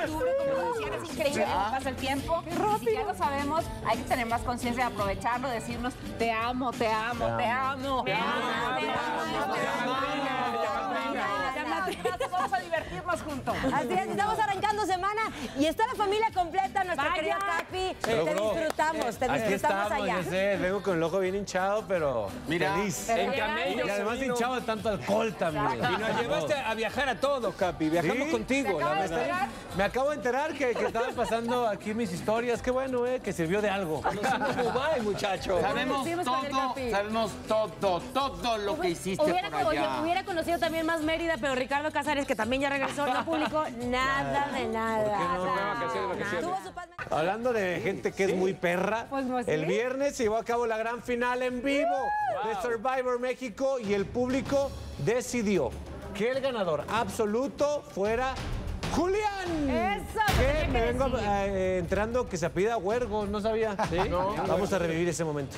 octubre, como decían, es increíble cómo pasa el tiempo. Y si ya lo sabemos, hay que tener más conciencia de aprovecharlo, decirnos te amo, te amo, te amo. Te amo, te amo, te amo. Vamos a divertirnos juntos. Así es, estamos arrancando semana y está la familia completa, nuestra querida Capi. Te disfrutamos allá. Yo sé, vengo con el ojo bien hinchado, pero feliz. En camello. Y además hinchado de tanto alcohol también. Y nos llevaste a viajar a todos, Capi. Viajamos contigo, la verdad. Me acabo de enterar que estaban pasando aquí mis historias. Qué bueno, que sirvió de algo. Conocimos Dubái, muchachos. Sabemos todo lo que hiciste por allá. Hubiera conocido también más Mérida, pero Ricardo Casares, que también ya regresó, no publicó nada de nada. Hablando de gente que es muy perra, el viernes se llevó a cabo la gran final en vivo de Survivor México y el público decidió que el ganador absoluto fuera Julián. Eso. Que me vengo enterando que se apellida Huergo, no sabía. ¿Sí? No, vamos a revivir ese momento.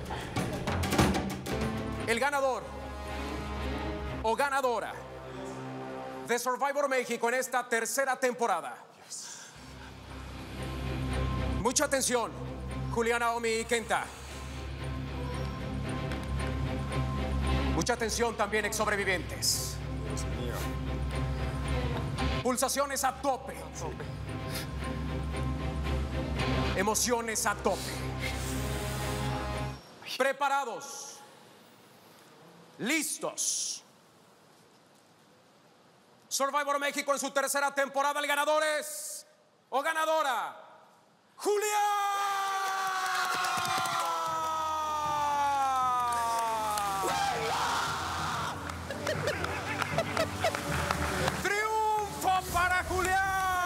El ganador o ganadora de Survivor México en esta tercera temporada. Mucha atención, Juliana, Omi y Kenta. Mucha atención también, ex sobrevivientes. Pulsaciones a tope. Emociones a tope. Preparados. Listos. Survivor México en su tercera temporada. El ganador es, o ganadora, ¡Julián! ¡Triunfo para Julián!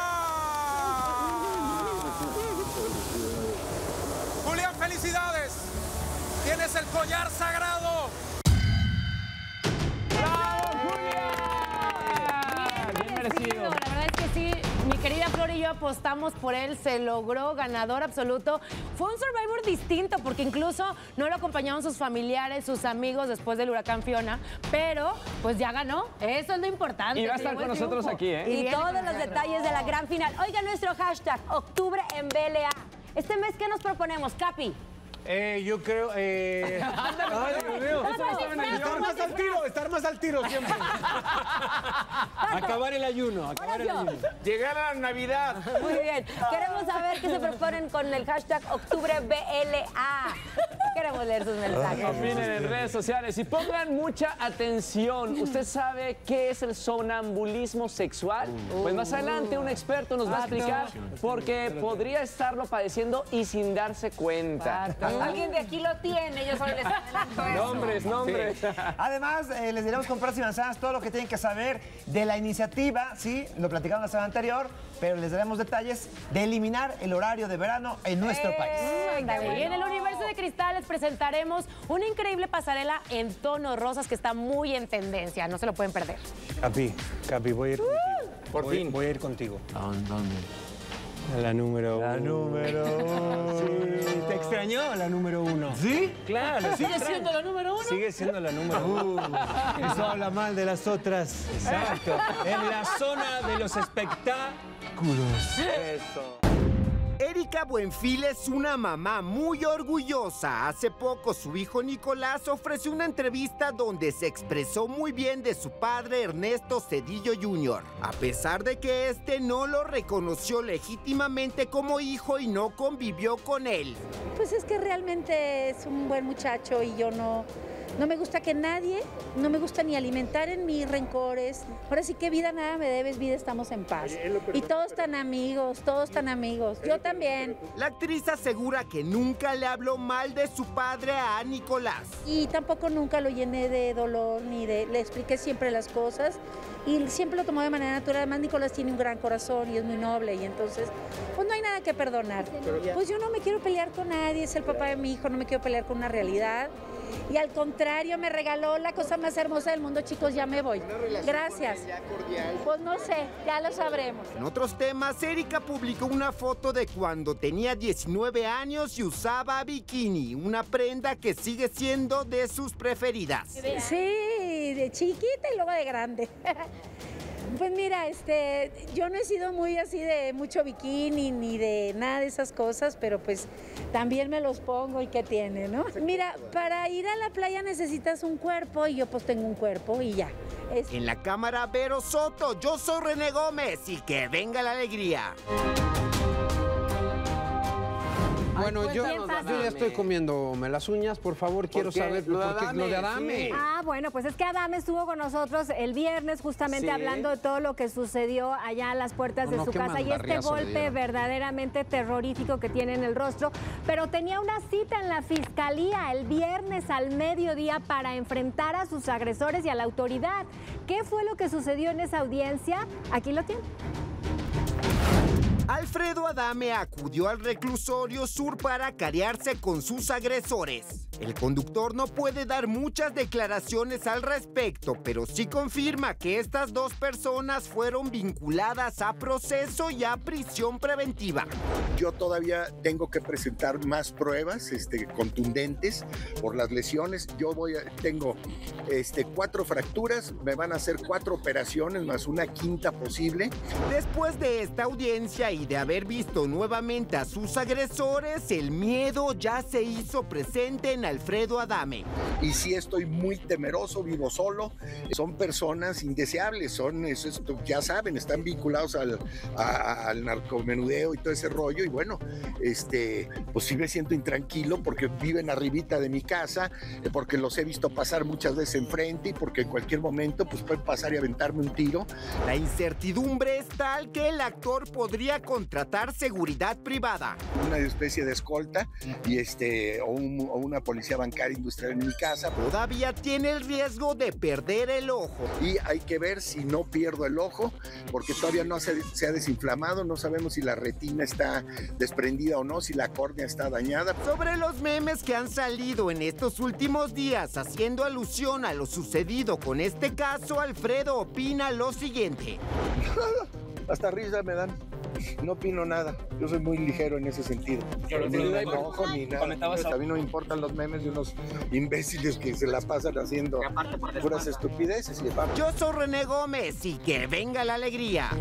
Julián, felicidades. Tienes el collar sagrado. La verdad es que sí, mi querida Flor y yo apostamos por él, se logró, ganador absoluto. Fue un Survivor distinto porque incluso no lo acompañaron sus familiares, sus amigos después del huracán Fiona, pero pues ya ganó, eso es lo importante. Y va a estar con nosotros aquí, ¿eh? Y todos los detalles de la gran final. Oiga, nuestro hashtag, octubre en BLA. Este mes, ¿qué nos proponemos, Capi? Yo creo. Ay, Dios mío. Estar más al tiro siempre. Acabar el ayuno, Llegar a la Navidad. Muy bien. Queremos saber qué se proponen con el hashtag octubre BLA. Queremos leer sus mensajes. Opinen en redes sociales y pongan mucha atención. ¿Usted sabe qué es el sonambulismo sexual? Pues más adelante un experto nos va a explicar porque podría estarlo padeciendo y sin darse cuenta. Alguien de aquí lo tiene, yo solo les adelanto eso. Nombres. Sí. Además, les diremos con peras y manzanas todo lo que tienen que saber de la iniciativa, sí, lo platicamos la semana anterior, pero les daremos detalles de eliminar el horario de verano en nuestro país. Y en el universo de cristales presentaremos una increíble pasarela en tonos rosas que está muy en tendencia, no se lo pueden perder. Capi, voy a ir contigo. Por fin. Voy a ir contigo. ¿A dónde? A la número uno. La número uno. Sí, ¿te extrañó la número uno? ¿Sí? Claro. ¿Sigue siendo la número uno? Sigue siendo la número uno. Eso habla mal de las otras. Exacto. En la zona de los espectáculos. Eso. Erika Buenfil es una mamá muy orgullosa. Hace poco su hijo Nicolás ofreció una entrevista donde se expresó muy bien de su padre Ernesto Zedillo Jr. A pesar de que este no lo reconoció legítimamente como hijo y no convivió con él. Pues es que realmente es un buen muchacho y yo no me gusta que nadie, no me gusta ni alimentar en mí rencores. Ahora sí que vida nada me debes, vida estamos en paz. Y todos tan amigos, yo también. La actriz asegura que nunca le habló mal de su padre a Nicolás. Y tampoco nunca lo llené de dolor, le expliqué siempre las cosas y siempre lo tomó de manera natural. Además Nicolás tiene un gran corazón y es muy noble y entonces pues no hay nada que perdonar. Pues yo no me quiero pelear con nadie, es el papá de mi hijo, no me quiero pelear con una realidad. Y al contrario, me regaló la cosa más hermosa del mundo, chicos, ya me voy. Gracias. Pues no sé, ya lo sabremos. En otros temas, Erika publicó una foto de cuando tenía 19 años y usaba bikini, una prenda que sigue siendo de sus preferidas. Sí, de chiquita y luego de grande. Pues mira, yo no he sido muy así de mucho bikini ni de nada de esas cosas, pero pues también me los pongo y qué tiene, ¿no? Mira, para ir a la playa necesitas un cuerpo y yo pues tengo un cuerpo y ya. En la cámara, Vero Soto, yo soy René Gómez y que venga la alegría. Bueno, yo ya estoy comiéndome las uñas, por favor, quiero saber lo de Adame. Sí. Ah, bueno, pues es que Adame estuvo con nosotros el viernes justamente hablando de todo lo que sucedió allá a las puertas de su casa y este golpe verdaderamente terrorífico que tiene en el rostro, pero tenía una cita en la fiscalía el viernes al mediodía para enfrentar a sus agresores y a la autoridad. ¿Qué fue lo que sucedió en esa audiencia? Aquí lo tienen. Alfredo Adame acudió al reclusorio sur para carearse con sus agresores. El conductor no puede dar muchas declaraciones al respecto, pero sí confirma que estas dos personas fueron vinculadas a proceso y a prisión preventiva. Yo todavía tengo que presentar más pruebas contundentes por las lesiones. Tengo 4 fracturas, me van a hacer 4 operaciones más una quinta posible. Después de esta audiencia y de haber visto nuevamente a sus agresores, el miedo ya se hizo presente en Alfredo Adame. Y sí estoy muy temeroso, vivo solo, son personas indeseables, ya saben, están vinculados al narcomenudeo y todo ese rollo, y bueno, pues sí me siento intranquilo porque viven arribita de mi casa, porque los he visto pasar muchas veces enfrente y porque en cualquier momento pues pueden pasar y aventarme un tiro. La incertidumbre es tal que el actor podría contratar seguridad privada. Una especie de escolta y o una policía bancaria industrial en mi casa. Todavía tiene el riesgo de perder el ojo. Y hay que ver si no pierdo el ojo, porque todavía no se ha desinflamado, no sabemos si la retina está desprendida o no, si la córnea está dañada. Sobre los memes que han salido en estos últimos días haciendo alusión a lo sucedido con este caso, Alfredo opina lo siguiente. Hasta risa me dan. No opino nada. Yo soy muy ligero en ese sentido. Ni enojo ni nada. A mí no me importan los memes de unos imbéciles que se la pasan haciendo puras estupideces. Yo soy René Gómez y que venga la alegría.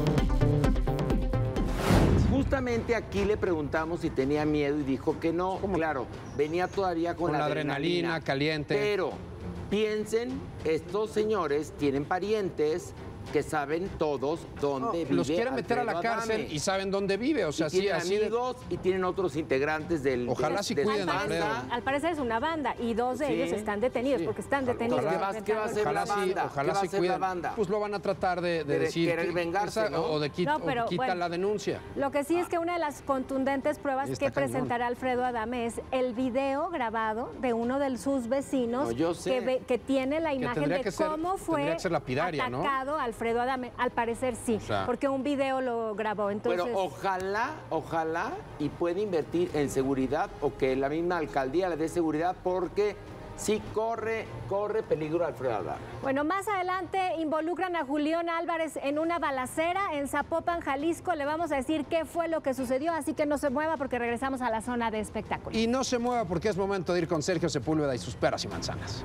Justamente aquí le preguntamos si tenía miedo y dijo que no. Claro, venía todavía con la adrenalina caliente. Pero piensen, estos señores tienen parientes que saben todos dónde vive. Los quieren meter a la cárcel Adame. Y saben dónde vive, o sea, y tienen amigos y tienen otros integrantes del. Ojalá sí cuiden a Alfredo. Al parecer es una banda y 2 de ellos están detenidos porque están detenidos. ¿Qué va a hacer la banda? Ojalá sí cuiden. Pues lo van a tratar de decir. Querer vengarse, ¿no? O de quita la denuncia. Lo que sí es que una de las contundentes pruebas que presentará Alfredo Adame es el video grabado de uno de sus vecinos que tiene la imagen de cómo fue atacado Alfredo Adame. Al parecer sí, porque un video lo grabó. Entonces... Pero ojalá y puede invertir en seguridad o que la misma alcaldía le dé seguridad porque sí corre peligro Alfredo Adame. Bueno, más adelante involucran a Julián Álvarez en una balacera en Zapopan, Jalisco. Le vamos a decir qué fue lo que sucedió, así que no se mueva porque regresamos a la zona de espectáculos. Y no se mueva porque es momento de ir con Sergio Sepúlveda y sus peras y manzanas.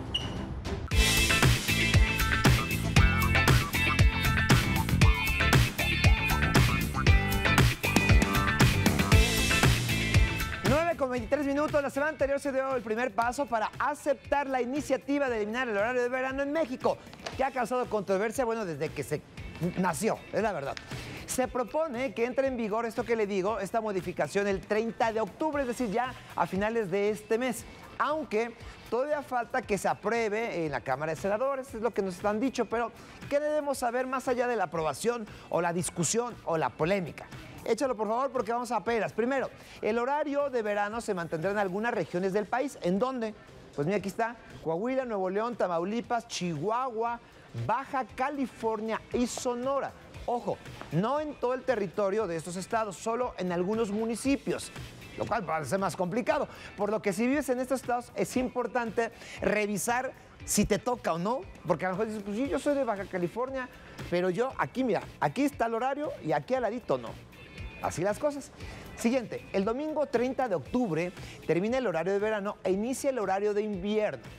Con 23 minutos, la semana anterior se dio el primer paso para aceptar la iniciativa de eliminar el horario de verano en México, que ha causado controversia, bueno, desde que se nació, es la verdad. Se propone que entre en vigor esto que le digo, esta modificación el 30 de octubre, es decir, ya a finales de este mes, aunque todavía falta que se apruebe en la Cámara de Senadores, es lo que nos han dicho, pero ¿qué debemos saber más allá de la aprobación o la discusión o la polémica? Échalo, por favor, porque vamos a peras. Primero, el horario de verano se mantendrá en algunas regiones del país. ¿En dónde? Pues mira, aquí está Coahuila, Nuevo León, Tamaulipas, Chihuahua, Baja California y Sonora. Ojo, no en todo el territorio de estos estados, solo en algunos municipios, lo cual parece más complicado. Por lo que si vives en estos estados es importante revisar si te toca o no, porque a lo mejor dices, pues sí, yo soy de Baja California, pero yo aquí, mira, aquí está el horario y aquí al ladito no. Así las cosas. Siguiente, el domingo 30 de octubre termina el horario de verano e inicia el horario de invierno.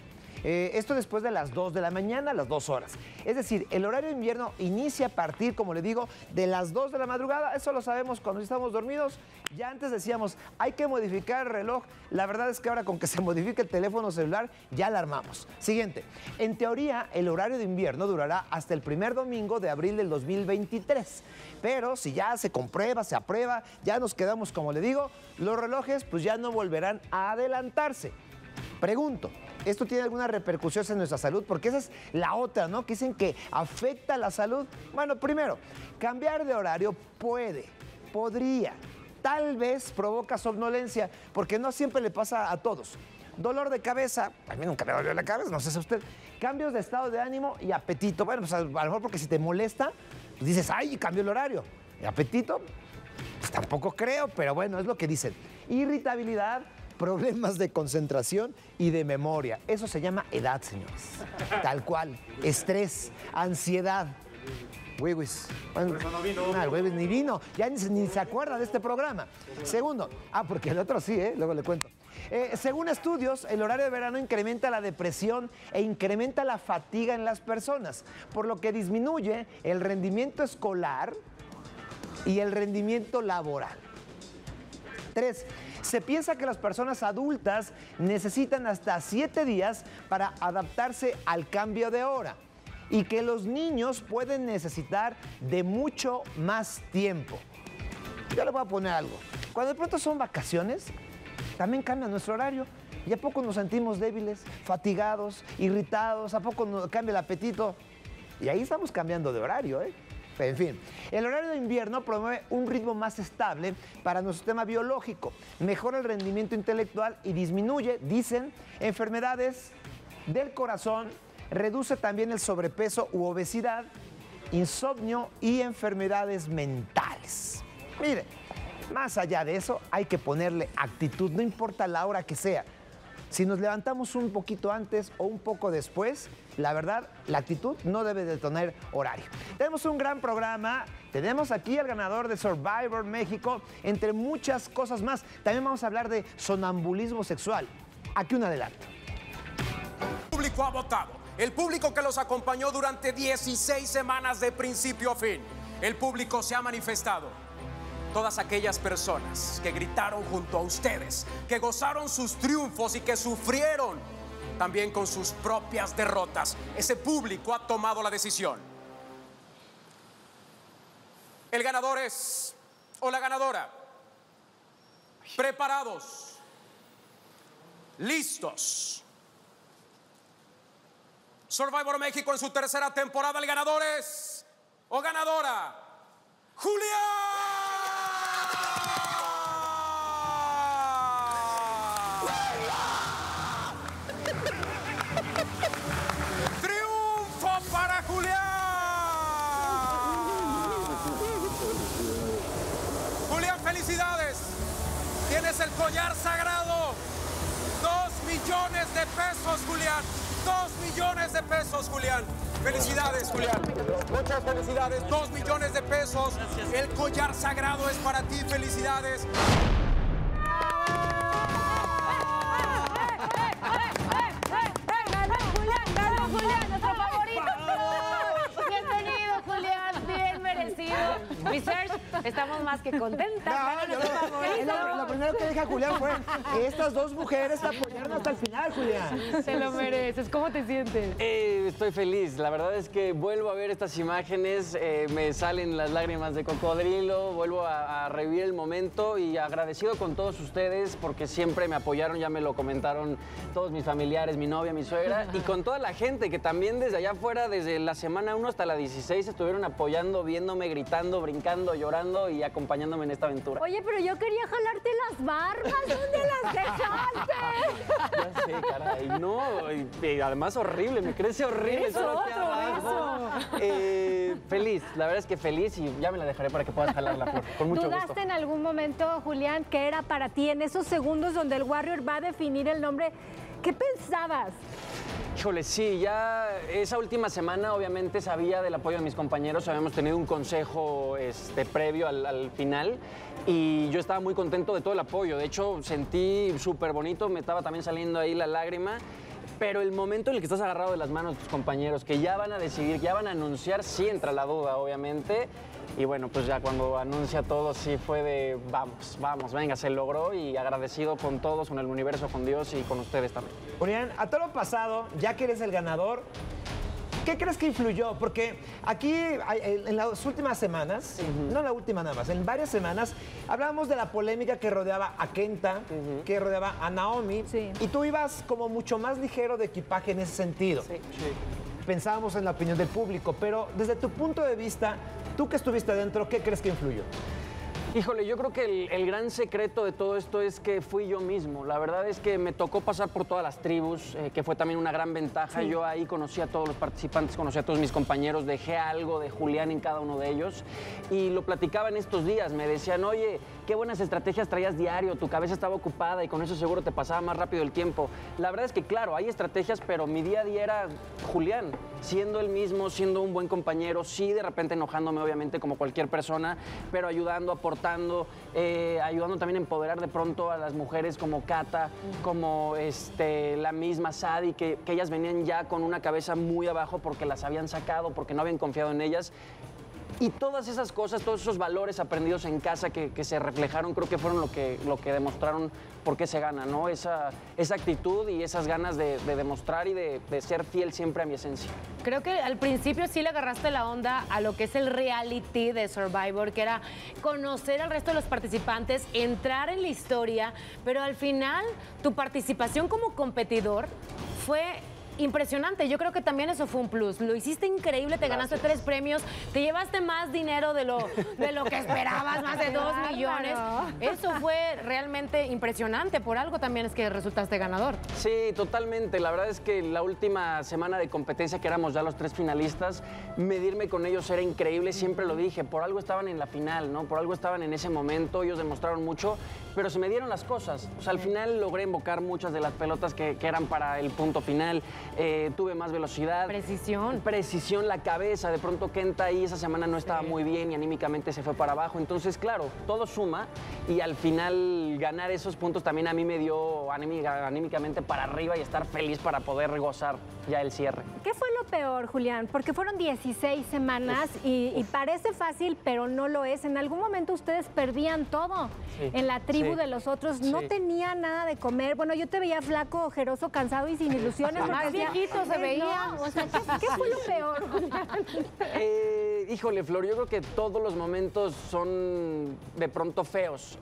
Esto después de las 2 de la mañana, las 2 horas. Es decir, el horario de invierno inicia a partir, como le digo, de las 2 de la madrugada. Eso lo sabemos cuando estamos dormidos. Ya antes decíamos, hay que modificar el reloj. La verdad es que ahora con que se modifique el teléfono celular, ya la armamos. Siguiente. En teoría, el horario de invierno durará hasta el primer domingo de abril del 2023. Pero si ya se comprueba, se aprueba, ya nos quedamos, como le digo, los relojes pues ya no volverán a adelantarse. Pregunto, ¿esto tiene alguna repercusión en nuestra salud? Porque esa es la otra, ¿no? Que dicen que afecta la salud. Bueno, primero, cambiar de horario podría, tal vez provoca somnolencia, porque no siempre le pasa a todos. Dolor de cabeza, a mí nunca me dolió la cabeza, no sé si a usted. Cambios de estado de ánimo y apetito. Bueno, pues a lo mejor porque si te molesta, pues dices, ay, cambio el horario. ¿Y apetito? Pues tampoco creo, pero bueno, es lo que dicen. Irritabilidad, problemas de concentración y de memoria. Eso se llama edad, señores. Tal cual. Estrés, ansiedad. Wiwis. Bueno, no vino. El Wiwis ni vino. Ya ni se acuerda de este programa. Segundo, porque el otro sí, luego le cuento. Según estudios, el horario de verano incrementa la depresión e incrementa la fatiga en las personas, por lo que disminuye el rendimiento escolar y el rendimiento laboral. 3. Se piensa que las personas adultas necesitan hasta 7 días para adaptarse al cambio de hora y que los niños pueden necesitar de mucho más tiempo. Yo le voy a poner algo. Cuando de pronto son vacaciones, también cambia nuestro horario. ¿Y a poco nos sentimos débiles, fatigados, irritados? ¿A poco nos cambia el apetito? Y ahí estamos cambiando de horario, En fin, el horario de invierno promueve un ritmo más estable para nuestro sistema biológico, mejora el rendimiento intelectual y disminuye, dicen, enfermedades del corazón, reduce también el sobrepeso u obesidad, insomnio y enfermedades mentales. Mire, más allá de eso, hay que ponerle actitud, no importa la hora que sea. Si nos levantamos un poquito antes o un poco después, la verdad, la actitud no debe de tener horario. Tenemos un gran programa, tenemos aquí al ganador de Survivor México, entre muchas cosas más. También vamos a hablar de sonambulismo sexual. Aquí un adelanto. El público ha votado, el público que los acompañó durante 16 semanas de principio a fin. El público se ha manifestado. Todas aquellas personas que gritaron junto a ustedes, que gozaron sus triunfos y que sufrieron también con sus propias derrotas. Ese público ha tomado la decisión. El ganador es, o la ganadora, preparados, listos. Survivor México en su tercera temporada, el ganador es, o ganadora, Julián. ¡Triunfo para Julián! Julián, felicidades. Tienes el collar sagrado. 2 millones de pesos, Julián. 2 millones de pesos, Julián. Felicidades, Julián. Muchas felicidades. 2 millones de pesos. El collar sagrado es para ti. Felicidades. Julián, nuestro favorito. Bienvenido, Julián, bien merecido. Mi Serge, estamos más que contentas. Lo primero que dije a Julián fue, estas 2 mujeres te apoyaron hasta el final, Julián. Te lo mereces. ¿Cómo te sientes? Estoy feliz. La verdad es que vuelvo a ver estas imágenes, me salen las lágrimas de cocodrilo, vuelvo a revivir el momento y agradecido con todos ustedes porque siempre me apoyaron, ya me lo comentaron todos mis familiares, mi novia, mi suegra, y con toda la gente que también desde allá afuera, desde la semana 1 hasta la 16, estuvieron apoyando, viéndome, gritando, brincando, llorando y acompañándome en esta aventura. Oye, pero yo quería jalarte las barbas. ¿Dónde las dejaste? Ya sé, caray. No, y además horrible, me crece horrible. Eso, Feliz, la verdad es que feliz y ya me la dejaré para que puedas jalar la flor. Con mucho ¿Dudaste gusto. en algún momento, Julián, qué era para ti en esos segundos donde el Warrior va a definir el nombre? ¿Qué pensabas? Híjole, sí, ya esa última semana obviamente sabía del apoyo de mis compañeros, habíamos tenido un consejo previo al final y yo estaba muy contento de todo el apoyo. De hecho, sentí súper bonito, me estaba también saliendo ahí la lágrima. pero el momento en el que estás agarrado de las manos de tus compañeros, que ya van a decidir, ya van a anunciar, sí entra la duda, obviamente. Y bueno, pues ya cuando anuncia todo, sí fue de vamos, venga, se logró y agradecido con todos, con el universo, con Dios y con ustedes también. Julián, a todo lo pasado, ya que eres el ganador, ¿qué crees que influyó? Porque aquí, en las últimas semanas, no la última nada más, en varias semanas, hablábamos de la polémica que rodeaba a Kenta, que rodeaba a Naomi, y tú ibas como mucho más ligero de equipaje en ese sentido. Sí. Pensábamos en la opinión del público, pero desde tu punto de vista, tú que estuviste adentro, ¿qué crees que influyó? Híjole, yo creo que el gran secreto de todo esto es que fui yo mismo. La verdad es que me tocó pasar por todas las tribus, que fue también una gran ventaja. Sí. Yo ahí conocí a todos los participantes, conocí a todos mis compañeros, dejé algo de Julián en cada uno de ellos y lo platicaba en estos días. Me decían, oye, qué buenas estrategias traías diario, tu cabeza estaba ocupada y con eso seguro te pasaba más rápido el tiempo. La verdad es que, claro, hay estrategias, pero mi día a día era Julián, siendo el mismo, siendo un buen compañero, sí, de repente enojándome, obviamente, como cualquier persona, pero ayudando, aportando, ayudando también a empoderar de pronto a las mujeres como Cata, como la misma Sadie, que ellas venían ya con una cabeza muy abajo porque las habían sacado, porque no habían confiado en ellas. Y todas esas cosas, todos esos valores aprendidos en casa que se reflejaron, creo que fueron lo que demostraron por qué se gana, ¿no? Esa actitud y esas ganas de demostrar y de ser fiel siempre a mi esencia. Creo que al principio sí le agarraste la onda a lo que es el reality de Survivor, que era conocer al resto de los participantes, entrar en la historia, pero al final tu participación como competidor fue impresionante. Yo creo que también eso fue un plus. Lo hiciste increíble, te ganaste 3 premios, te llevaste más dinero de lo que esperabas, más de 2 millones. Eso fue realmente impresionante. Por algo también es que resultaste ganador. Sí, totalmente. La verdad es que la última semana de competencia, que éramos ya los 3 finalistas, medirme con ellos era increíble. Siempre lo dije, por algo estaban en la final, ¿no? Por algo estaban en ese momento, ellos demostraron mucho, pero se me dieron las cosas. O sea, al final logré invocar muchas de las pelotas que eran para el punto final. Tuve más velocidad. Precisión, la cabeza. De pronto Kenta ahí esa semana no estaba muy bien y anímicamente se fue para abajo. Entonces, claro, todo suma y al final ganar esos puntos también a mí me dio anímicamente para arriba y estar feliz para poder gozar ya el cierre. ¿Qué fue lo peor, Julián? Porque fueron 16 semanas y parece fácil, pero no lo es. En algún momento ustedes perdían todo en la tribu de los otros. No tenía nada de comer. Bueno, yo te veía flaco, ojeroso, cansado y sin ilusiones. Más viejito se veía. No, o sea, ¿qué fue lo peor, Julián? Híjole, Flor, yo creo que todos los momentos son de pronto feos.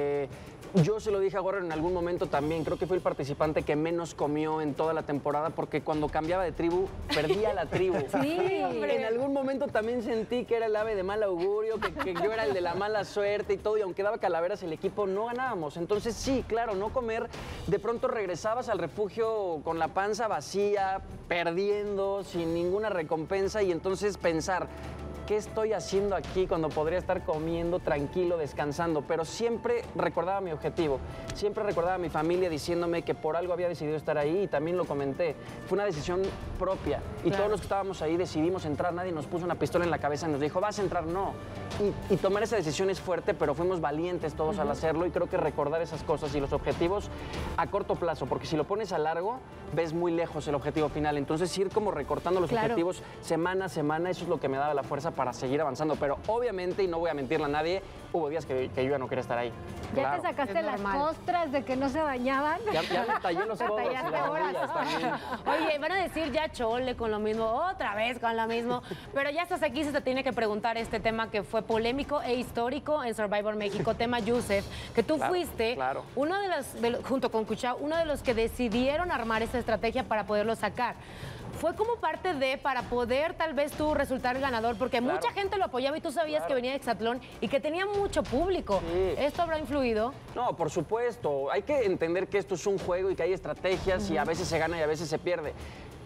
Yo se lo dije a Warren en algún momento también. Creo que fue el participante que menos comió en toda la temporada porque cuando cambiaba de tribu, perdía la tribu. Sí, hombre. En algún momento también sentí que era el ave de mal augurio, que yo era el de la mala suerte y todo. Y aunque daba calaveras el equipo, no ganábamos. Entonces sí, claro, no comer. De pronto regresabas al refugio con la panza vacía, perdiendo, sin ninguna recompensa. Y entonces pensar, ¿qué estoy haciendo aquí cuando podría estar comiendo tranquilo, descansando? Pero siempre recordaba mi objetivo, siempre recordaba a mi familia diciéndome que por algo había decidido estar ahí y también lo comenté. Fue una decisión propia y todos los que estábamos ahí decidimos entrar, nadie nos puso una pistola en la cabeza y nos dijo, vas a entrar, no. Y tomar esa decisión es fuerte, pero fuimos valientes todos al hacerlo y creo que recordar esas cosas y los objetivos a corto plazo, porque si lo pones a largo, ves muy lejos el objetivo final. Entonces ir como recortando los objetivos semana a semana, eso es lo que me daba la fuerza para seguir avanzando, pero obviamente, y no voy a mentirle a nadie, hubo días que yo ya no quería estar ahí. ¿Ya te sacaste las costras de que no se bañaban? Ya me tallé los codos y las rodillas también. Oye, van a decir ya chole con lo mismo, otra vez con lo mismo, pero ya estás aquí, se te tiene que preguntar este tema que fue polémico e histórico en Survivor México, tema Yusef, que tú fuiste uno de los, junto con Kuchao, uno de los que decidieron armar esta estrategia para poderlo sacar. Fue como parte de, para poder tal vez tú resultar ganador, porque mucha gente lo apoyaba y tú sabías que venía de Exatlón y que tenía mucho público. ¿Esto habrá influido? No, por supuesto. Hay que entender que esto es un juego y que hay estrategias y a veces se gana y a veces se pierde.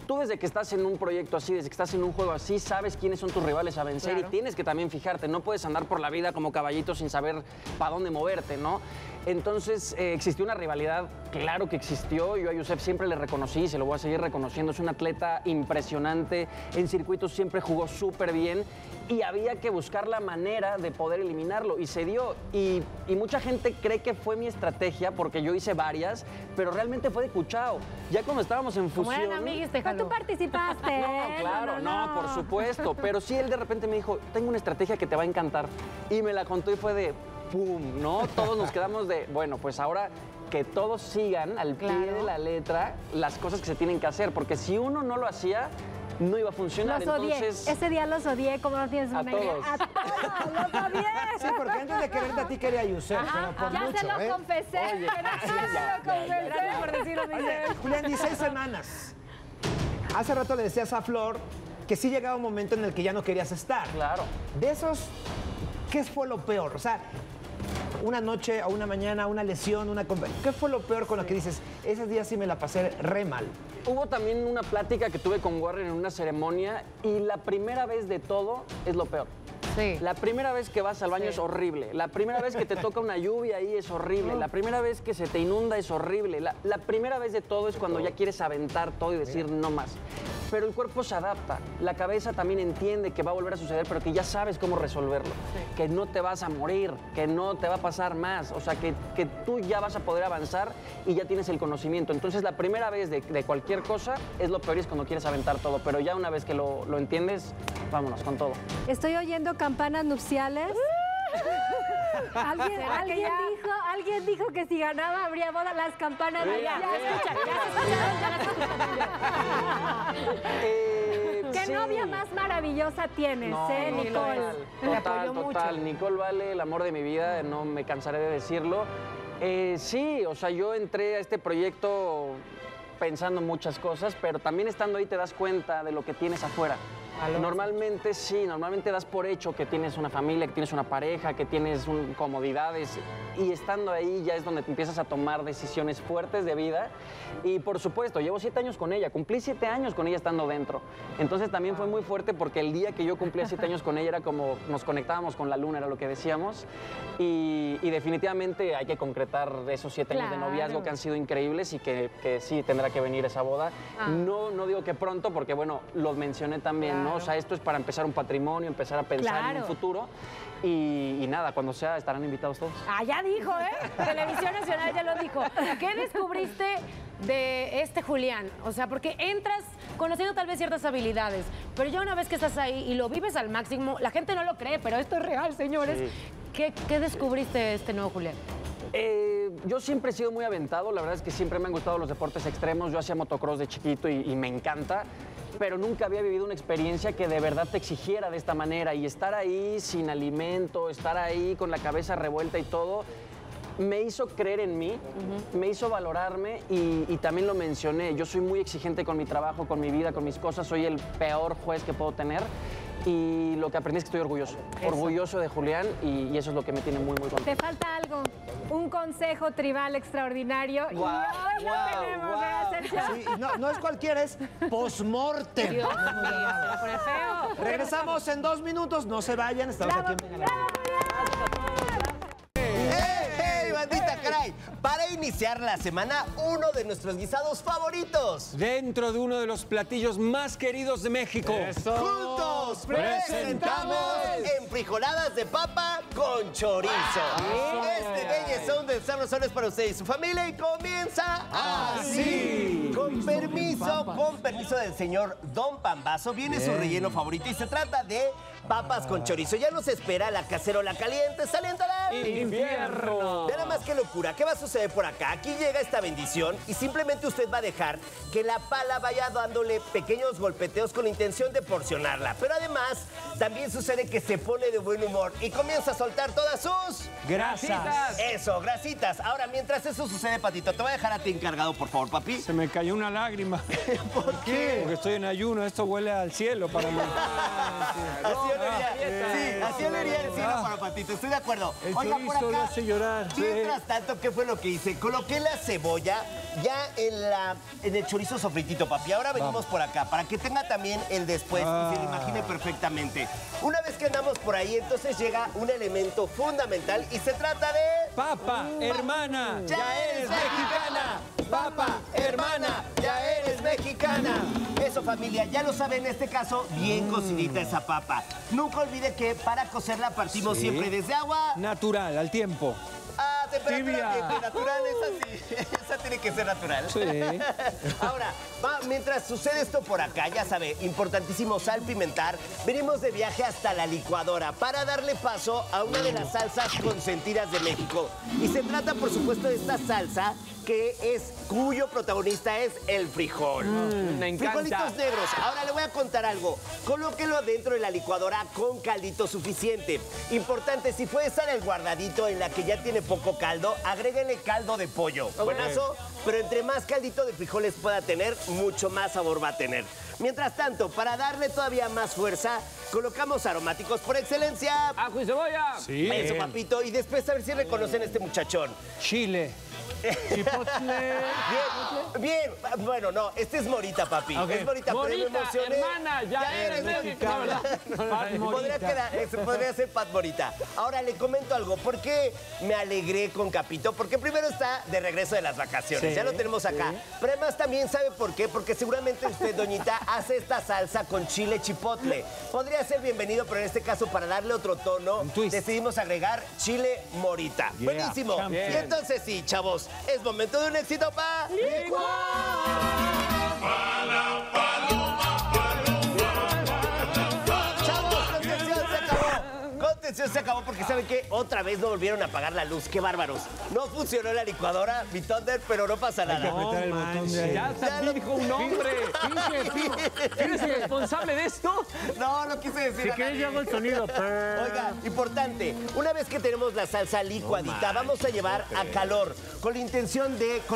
tú desde que estás en un proyecto así, desde que estás en un juego así, sabes quiénes son tus rivales a vencer y tienes que también fijarte. No puedes andar por la vida como caballito sin saber para dónde moverte, ¿no? Entonces, existió una rivalidad, claro que existió. Yo a Youssef siempre le reconocí y se lo voy a seguir reconociendo. Es un atleta impresionante, en circuitos siempre jugó súper bien y había que buscar la manera de poder eliminarlo y se dio. Y mucha gente cree que fue mi estrategia porque yo hice varias, pero realmente fue de Cuchao. Ya cuando estábamos en fusión... Como eran amiguis, te jaló. Tú participaste. No, claro, no, por supuesto. Pero sí, él de repente me dijo, tengo una estrategia que te va a encantar. Y me la contó y fue de... ¡Pum! ¿No? Todos nos quedamos de, bueno, pues ahora que todos sigan al pie de la letra las cosas que se tienen que hacer, porque si uno no lo hacía, no iba a funcionar. Los odié. Entonces, ese día los odié, como no tienes una idea. todos. A todos, los odié. Sí, porque antes de quererte a ti quería a Youssef, pero por Ya mucho, se lo confesé. Oye, Ya se lo confesé. Gracias por decirlo, Miguel. Julián, 16 semanas. Hace rato le decías a Flor que sí llegaba un momento en el que ya no querías estar. claro. De esos, ¿qué fue lo peor? O sea, una noche, o una mañana, una lesión, ¿qué fue lo peor con lo que dices? Esos días sí me la pasé re mal. Hubo también una plática que tuve con Warren en una ceremonia y la primera vez de todo es lo peor. Sí. La primera vez que vas al baño es horrible. La primera vez que te toca una lluvia ahí es horrible. La primera vez que se te inunda es horrible. La primera vez de todo es cuando ya quieres aventar todo y decir no más. Pero el cuerpo se adapta. La cabeza también entiende que va a volver a suceder, pero que ya sabes cómo resolverlo. Que no te vas a morir, que no te va a pasar más. O sea, que tú ya vas a poder avanzar y ya tienes el conocimiento. Entonces, la primera vez de cualquier cosa es lo peor y es cuando quieres aventar todo. Pero ya una vez que lo entiendes, vámonos con todo. Estoy oyendo campanas nupciales. ¿Alguien dijo que si ganaba habría boda las campanas de Ya las escucharon. ¿Qué Sí. novia más maravillosa tienes, Nicole? Total. Nicole vale el amor de mi vida, no me cansaré de decirlo. Sí, o sea, yo entré a este proyecto pensando muchas cosas, pero también estando ahí te das cuenta de lo que tienes afuera. Normalmente sí, normalmente das por hecho que tienes una familia, que tienes una pareja, que tienes comodidades y estando ahí ya es donde te empiezas a tomar decisiones fuertes de vida y por supuesto, llevo 7 años con ella, cumplí 7 años con ella estando dentro, entonces también fue muy fuerte porque el día que yo cumplía 7 años con ella era como nos conectábamos con la luna, era lo que decíamos y definitivamente hay que concretar esos 7 años de noviazgo que han sido increíbles y que sí tendrá que venir esa boda. No digo que pronto porque bueno, los mencioné también, ¿no? O sea, esto es para empezar un patrimonio, empezar a pensar en un futuro. Y nada, cuando sea, estarán invitados todos. Ah, ya dijo, ¿eh? Televisión Nacional ya lo dijo. ¿Qué descubriste de este Julián? O sea, porque entras conociendo tal vez ciertas habilidades, pero ya una vez que estás ahí y lo vives al máximo, la gente no lo cree, pero esto es real, señores. Sí. ¿Qué descubriste de este nuevo Julián? Yo siempre he sido muy aventado, la verdad es que siempre me han gustado los deportes extremos, yo hacía motocross de chiquito y me encanta, pero nunca había vivido una experiencia que de verdad te exigiera de esta manera y estar ahí sin alimento, estar ahí con la cabeza revuelta y todo, me hizo creer en mí, me hizo valorarme y también lo mencioné, yo soy muy exigente con mi trabajo, con mi vida, con mis cosas, soy el peor juez que puedo tener. Y lo que aprendí es que estoy orgulloso de Julián y eso es lo que me tiene muy, muy contento. Te falta algo, un consejo tribal extraordinario y hoy lo tenemos que hacer. Sí, no es cualquiera, es post-mortem. Dios mío, por el feo. Regresamos en 2 minutos, no se vayan, estamos aquí en Venga la ¡Hey, bandita, caray! Para iniciar la semana, uno de nuestros guisados favoritos. Dentro de uno de los platillos más queridos de México. Juntos presentamos enfrijoladas de papa con chorizo. Este bellezón de sabrosón es para usted y su familia y comienza así. Con permiso del señor Don Pambazo, viene su relleno favorito y se trata de papas con chorizo. Ya nos espera la cacerola caliente saliendo del infierno. Vean nada más qué locura. ¿Qué va a suceder por acá? Aquí llega esta bendición y simplemente usted va a dejar que la pala vaya dándole pequeños golpeteos con la intención de porcionarla. Pero además, también sucede que se pone de buen humor y comienza a soltar todas sus grasas. Eso, grasitas. Ahora, mientras eso sucede, Patito, te voy a dejar a ti encargado, por favor, papi. Se me cayó una lágrima. ¿Por qué? Porque estoy en ayuno, esto huele al cielo para mí. Así olería el cielo para Patito, estoy de acuerdo. El Oiga, por chorizo lo acá, hace llorar. mientras tanto, ¿qué fue lo que hice? Coloqué la cebolla ya en el chorizo sofritito, papi. Ahora venimos por acá, para que tenga también el después y se lo imagine perfectamente. Una vez que andamos por ahí, entonces llega un elemento fundamental y se trata de... Papa, hermana, ya eres mexicana. Papa, hermana, ya eres mexicana. Eso, familia, ya lo saben, en este caso, bien cocidita esa papa. Nunca olvide que para cocerla partimos siempre desde agua... Natural, al tiempo. Ah, temperatura Tibia. natural, esa sí. Esa tiene que ser natural. Sí. Ahora, mientras sucede esto por acá, ya sabe, importantísimo salpimentar. Venimos de viaje hasta la licuadora para darle paso a una de las salsas consentidas de México. Y se trata, por supuesto, de esta salsa cuyo protagonista es el frijol. Me encanta. Frijolitos negros. Ahora le voy a contar algo. Colóquelo dentro de la licuadora con caldito suficiente. Importante, si puede estar el guardadito en la que ya tiene poco caldo, agréguenle caldo de pollo. Buenazo, pero entre más caldito de frijoles pueda tener, mucho más sabor va a tener. Mientras tanto, para darle todavía más fuerza, colocamos aromáticos por excelencia. ¡Ajo y cebolla! Sí. Eso, papito. Y después a ver si reconocen a este muchachón. Chile. Chipotle. Bien. Bueno, no, este es Morita, papi. Okay. Es Morita, pero me Morita, emocioné. hermana, ya eres mexicana. Podría ser Pat Morita. Ahora le comento algo. ¿Por qué me alegré con Capito? Porque primero está de regreso de las vacaciones. Sí, Ya lo tenemos acá. Pero además también sabe por qué. Porque seguramente usted, doñita, hace esta salsa con chile chipotle. Podría ser bienvenido, pero en este caso, para darle otro tono, decidimos agregar chile Morita. Yeah. Buenísimo. Champion. Y entonces sí, chavos, es momento de un éxito para... Contención se acabó porque ¿saben qué? Otra vez no volvieron a apagar la luz. ¡Qué bárbaros! No funcionó la licuadora, mi Thunder, pero no pasa nada. Apretar el botón de ahí. Ya hasta dijo un hombre. ¿Eres el responsable de esto? No, no quise decir. Si quieres, yo hago el sonido. Oiga, importante, una vez que tenemos la salsa licuadita, vamos a llevar a calor con la intención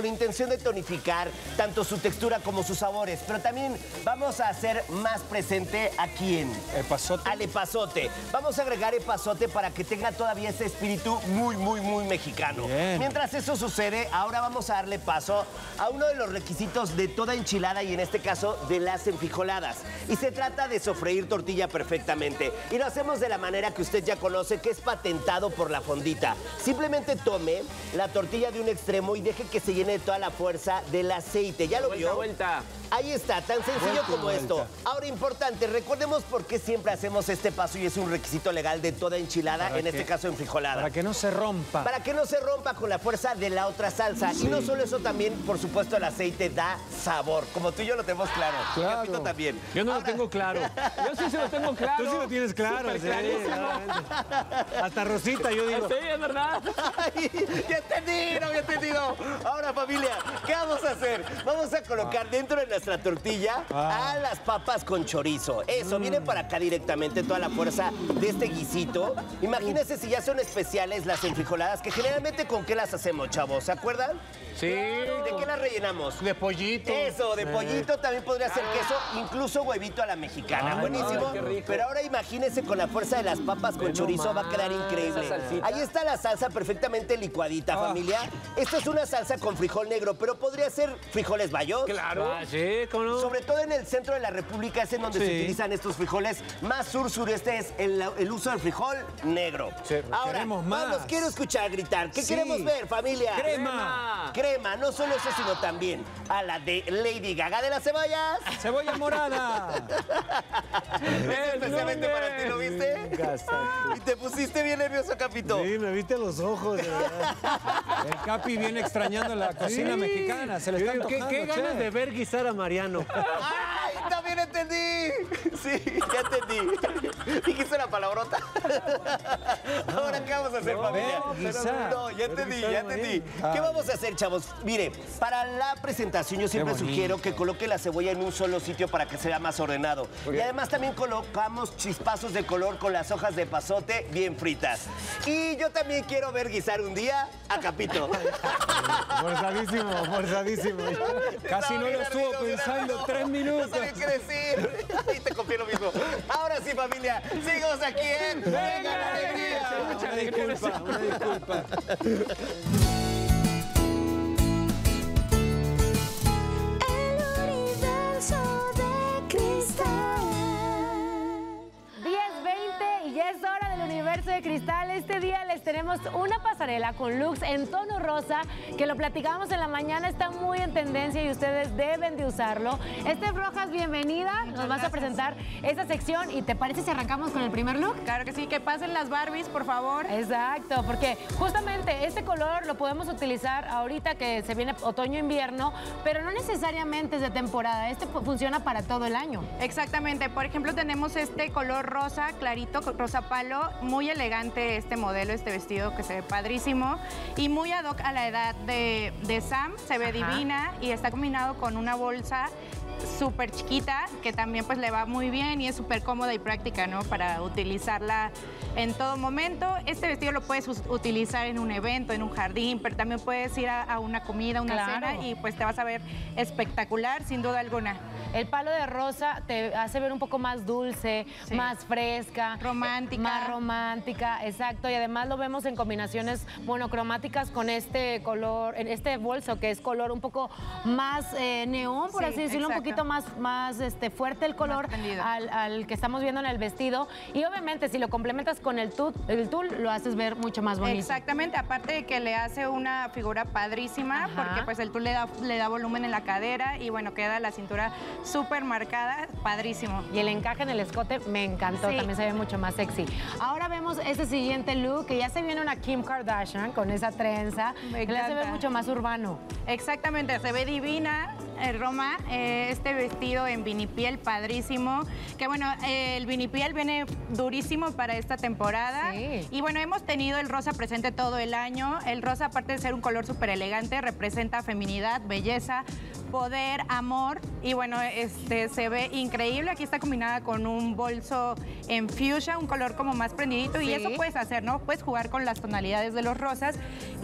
de tonificar tanto su textura como sus sabores, pero también vamos a hacer más presente aquí en Epazote. al epazote. Vamos a agregar epazote para que tenga todavía ese espíritu muy, muy, muy mexicano. Bien. Mientras eso sucede, ahora vamos a darle paso a uno de los requisitos de toda enchilada y en este caso de las enfrijoladas. Y se trata de sofreír tortilla perfectamente. Y lo hacemos de la manera que usted ya conoce, que es patentado por la fondita. Simplemente tome la tortilla de un extremo y deje que se llene de toda la fuerza del aceite. ¿Ya lo vio? Vuelta. Ahí está, tan sencillo como esto. Ahora, importante, recordemos por qué siempre hacemos este paso y es un requisito legal de toda enchilada, en este caso enfrijolada. Para que no se rompa. Para que no se rompa con la fuerza de la otra salsa. Y no solo eso, también, por supuesto, el aceite da sabor. Como tú y yo lo tenemos claro. Claro. Capito también. Yo no lo tengo claro. Yo sí se lo tengo claro. Tú sí lo tienes claro. Súper Sí, clarísimo. claramente. Hasta Rosita, yo digo. Sí, es verdad. Ay, ya entendí, no había entendido. Ahora, familia, ¿qué vamos a hacer? Vamos a colocar dentro de nuestra tortilla a las papas con chorizo. Eso, viene para acá directamente toda la fuerza de este guisito. Imagínense si ya son especiales las enfrijoladas, que generalmente ¿con qué las hacemos, chavos? ¿Se acuerdan? Sí. ¿De qué las rellenamos? De pollito. Eso, de pollito, también podría ser queso, incluso huevito a la mexicana. Buenísimo. qué rico. Pero ahora imagínense con la fuerza de las papas con chorizo, va a quedar increíble. Esa salsita. Ahí está la salsa perfectamente licuadita, familia. Esta es una salsa con frijol negro, pero podría ser frijoles bayos. Claro. Ah, sí, ¿cómo no? Sobre todo en el centro de la República es en donde se utilizan estos frijoles. Más sur-sureste es el uso del frijol negro. Sí, Ahora, queremos más. vamos, quiero escuchar gritar. ¿Qué Sí. queremos ver, familia? Crema. Crema, no solo eso, sino también a la de Lady Gaga de las cebollas. Cebolla morada. Es especialmente para ti, ¿lo viste? Y te pusiste bien nervioso, Capito. Sí, me viste los ojos. de verdad. El Capi viene extrañando la cocina Sí. mexicana. Se le Yo está digo, antojando, ¿Qué ganas chef. de ver guisar a Mariano? ¡Ay, también entendí! Sí, ya entendí. Dijiste la palabrota. Ahora, ¿qué vamos a hacer, familia? ver, guisar. No, ya entendí, ya entendí. Ah. ¿Qué vamos a hacer, chavos? Mire, para la presentación yo siempre bonito. sugiero que coloque la cebolla en un solo sitio para que sea más ordenado. Y además también colocamos chispazos de color con las hojas de pasote bien fritas. Y yo también quiero ver guisar un día a Capito. Forzadísimo, forzadísimo. Casi no lo estuvo pensando 3 No minutos. sabía qué decir. Y te copié lo mismo. Ahora sí, familia. Sigamos aquí en Venga la Alegría. Una disculpa. De cristal, este día les tenemos una pasarela con looks en tono rosa que lo platicamos en la mañana, está muy en tendencia y ustedes deben de usarlo. Rojas, bienvenida, nos vas a presentar esta sección y ¿te parece si arrancamos con el primer look? Claro que sí, que pasen las Barbies, por favor. Exacto, porque justamente este color lo podemos utilizar ahorita que se viene otoño-invierno, pero no necesariamente es de temporada, funciona para todo el año. Exactamente, por ejemplo tenemos este color rosa clarito, rosa palo, muy elegante este modelo, este vestido que se ve padrísimo y muy ad hoc a la edad de Sam, se ve divina y está combinado con una bolsa súper chiquita que también pues le va muy bien y es súper cómoda y práctica, ¿no? Para utilizarla en todo momento. Este vestido lo puedes utilizar en un evento, en un jardín, pero también puedes ir a una comida, una cena y pues te vas a ver espectacular sin duda alguna. El palo de rosa te hace ver un poco más dulce, más fresca. Romántica. Más romántica, exacto. Y además lo vemos en combinaciones monocromáticas con este color, en este bolso que es color un poco más neón, por así decirlo, un poquito más fuerte el color al que estamos viendo en el vestido. Y obviamente si lo complementas con el tul lo haces ver mucho más bonito. Exactamente, aparte de que le hace una figura padrísima, porque pues el tul le da volumen en la cadera y bueno, queda la cintura súper marcada, padrísimo. Y el encaje en el escote me encantó, también se ve mucho más sexy. Ahora vemos este siguiente look, que ya se viene una Kim Kardashian con esa trenza, que le hace ver mucho más urbano. Exactamente, se ve divina, Roma, este vestido en vinipiel padrísimo, que bueno, el vinipiel viene durísimo para esta temporada. Y bueno, hemos tenido el rosa presente todo el año. El rosa, aparte de ser un color súper elegante, representa feminidad, belleza, poder, amor y bueno, se ve increíble. Aquí está combinada con un bolso en fuchsia, un color como más prendidito y eso puedes hacer, ¿no? Puedes jugar con las tonalidades de los rosas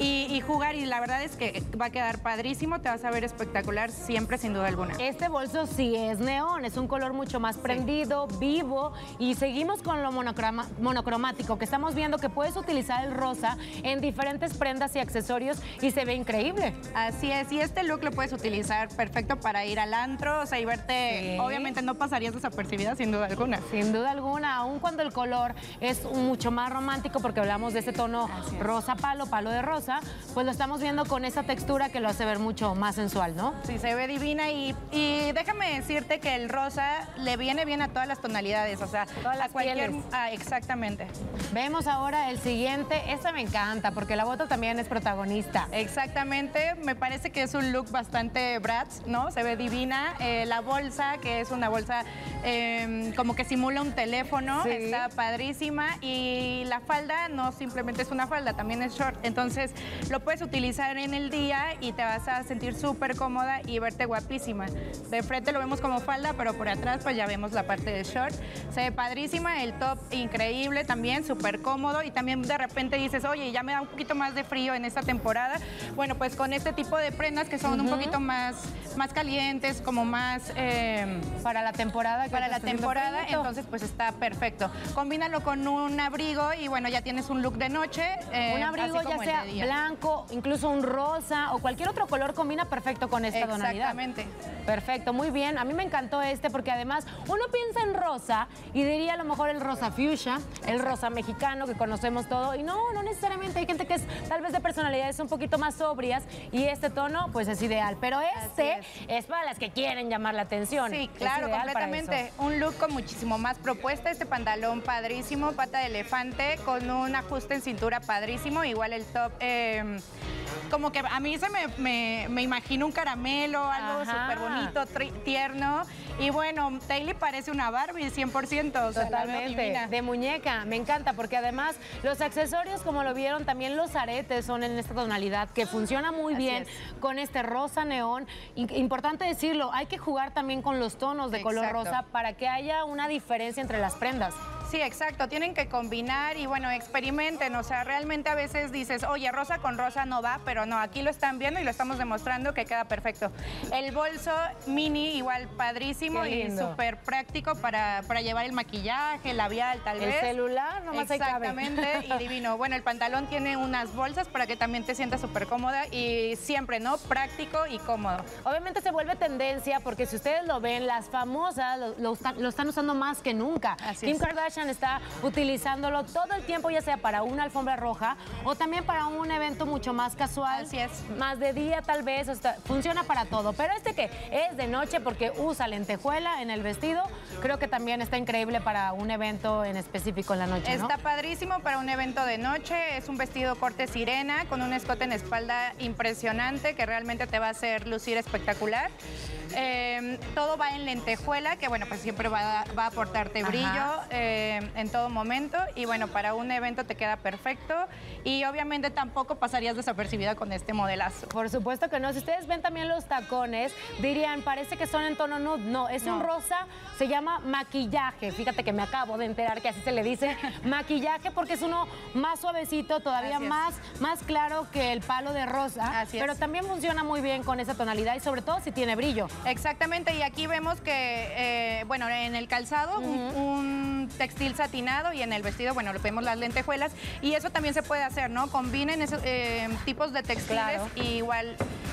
y jugar y la verdad es que va a quedar padrísimo, te vas a ver espectacular siempre sin duda alguna. Este bolso sí es neón, es un color mucho más prendido, vivo y seguimos con lo monocromático que estamos viendo que puedes utilizar el rosa en diferentes prendas y accesorios y se ve increíble. Así es, y este look lo puedes utilizar perfecto para ir al antro, o sea, y verte, obviamente no pasarías desapercibida sin duda alguna. Sin duda alguna, aun cuando el color es mucho más romántico, porque hablamos de este tono rosa palo de rosa, pues lo estamos viendo con esa textura que lo hace ver mucho más sensual, ¿no? Sí, se ve divina y déjame decirte que el rosa le viene bien a todas las tonalidades, o sea, todas las cualquier... exactamente. Vemos ahora el siguiente, esta me encanta, porque la bota también es protagonista. Exactamente, me parece que es un look bastante Bratz, ¿no? Se ve divina. La bolsa, que es una bolsa como que simula un teléfono, está padrísima. Y la falda no simplemente es una falda, también es short. Entonces lo puedes utilizar en el día y te vas a sentir súper cómoda y verte guapísima. De frente lo vemos como falda, pero por atrás pues ya vemos la parte de short. Se ve padrísima, el top increíble también, súper cómodo. Y también de repente dices, oye, ya me da un poquito más de frío en esta temporada. Bueno, pues con este tipo de prendas que son un poquito más calientes, como más para la temporada. Entonces pues está perfecto. Combínalo con un abrigo y bueno, ya tienes un look de noche. Un abrigo ya sea blanco, incluso un rosa o cualquier otro color combina perfecto con esta tonalidad. Exactamente. Perfecto, muy bien. A mí me encantó porque además uno piensa en rosa y diría a lo mejor el rosa fuchsia, el rosa mexicano que conocemos todo y no necesariamente. Hay gente que es tal vez de personalidades un poquito más sobrias y este tono pues es ideal, pero es para las que quieren llamar la atención. Sí, claro, completamente. Un look con muchísimo más propuesta. Este pantalón padrísimo, pata de elefante, con un ajuste en cintura padrísimo. Igual el top, como que a mí me imagino un caramelo, algo súper bonito, tierno. Y bueno, Taylor parece una Barbie 100%. Totalmente, de muñeca. Me encanta porque además los accesorios, como lo vieron, también los aretes son en esta tonalidad que funciona muy bien con este rosa neón. Importante decirlo, hay que jugar también con los tonos de color rosa para que haya una diferencia entre las prendas. Sí, exacto, tienen que combinar y bueno, experimenten, o sea, realmente a veces dices, oye, rosa con rosa no va, pero no, aquí lo están viendo y lo estamos demostrando que queda perfecto. El bolso mini igual padrísimo y súper práctico para llevar el maquillaje, el labial tal vez. El celular, nomás ahí cabe. Exactamente, y divino. Bueno, el pantalón tiene unas bolsas para que también te sientas súper cómoda y siempre, ¿no? Práctico y cómodo. Obviamente se vuelve tendencia porque si ustedes lo ven, las famosas lo están usando más que nunca. Kim Kardashian está utilizándolo todo el tiempo, ya sea para una alfombra roja o también para un evento mucho más casual. Así es. Más de día tal vez, funciona para todo. Pero que es de noche porque usa lentejuela en el vestido, creo que también está increíble para un evento en específico en la noche, ¿no? Está padrísimo para un evento de noche, es un vestido corte sirena con un escote en espalda impresionante que realmente te va a hacer lucir espectacular. Todo va en lentejuela, que bueno, pues siempre va a aportarte brillo en todo momento y bueno, para un evento te queda perfecto y obviamente tampoco pasarías desapercibida con este modelazo. Por supuesto que no. Si ustedes ven también los tacones, dirían, parece que son en tono nude. No, es un rosa, se llama maquillaje. Fíjate que me acabo de enterar que así se le dice maquillaje porque es uno más suavecito, todavía más claro que el palo de rosa, pero también funciona muy bien con esa tonalidad y sobre todo si tiene brillo. Exactamente, y aquí vemos que, bueno, en el calzado un textil satinado y en el vestido, bueno, le vemos las lentejuelas y eso también se puede hacer, ¿no? Combinen esos tipos de textiles y igual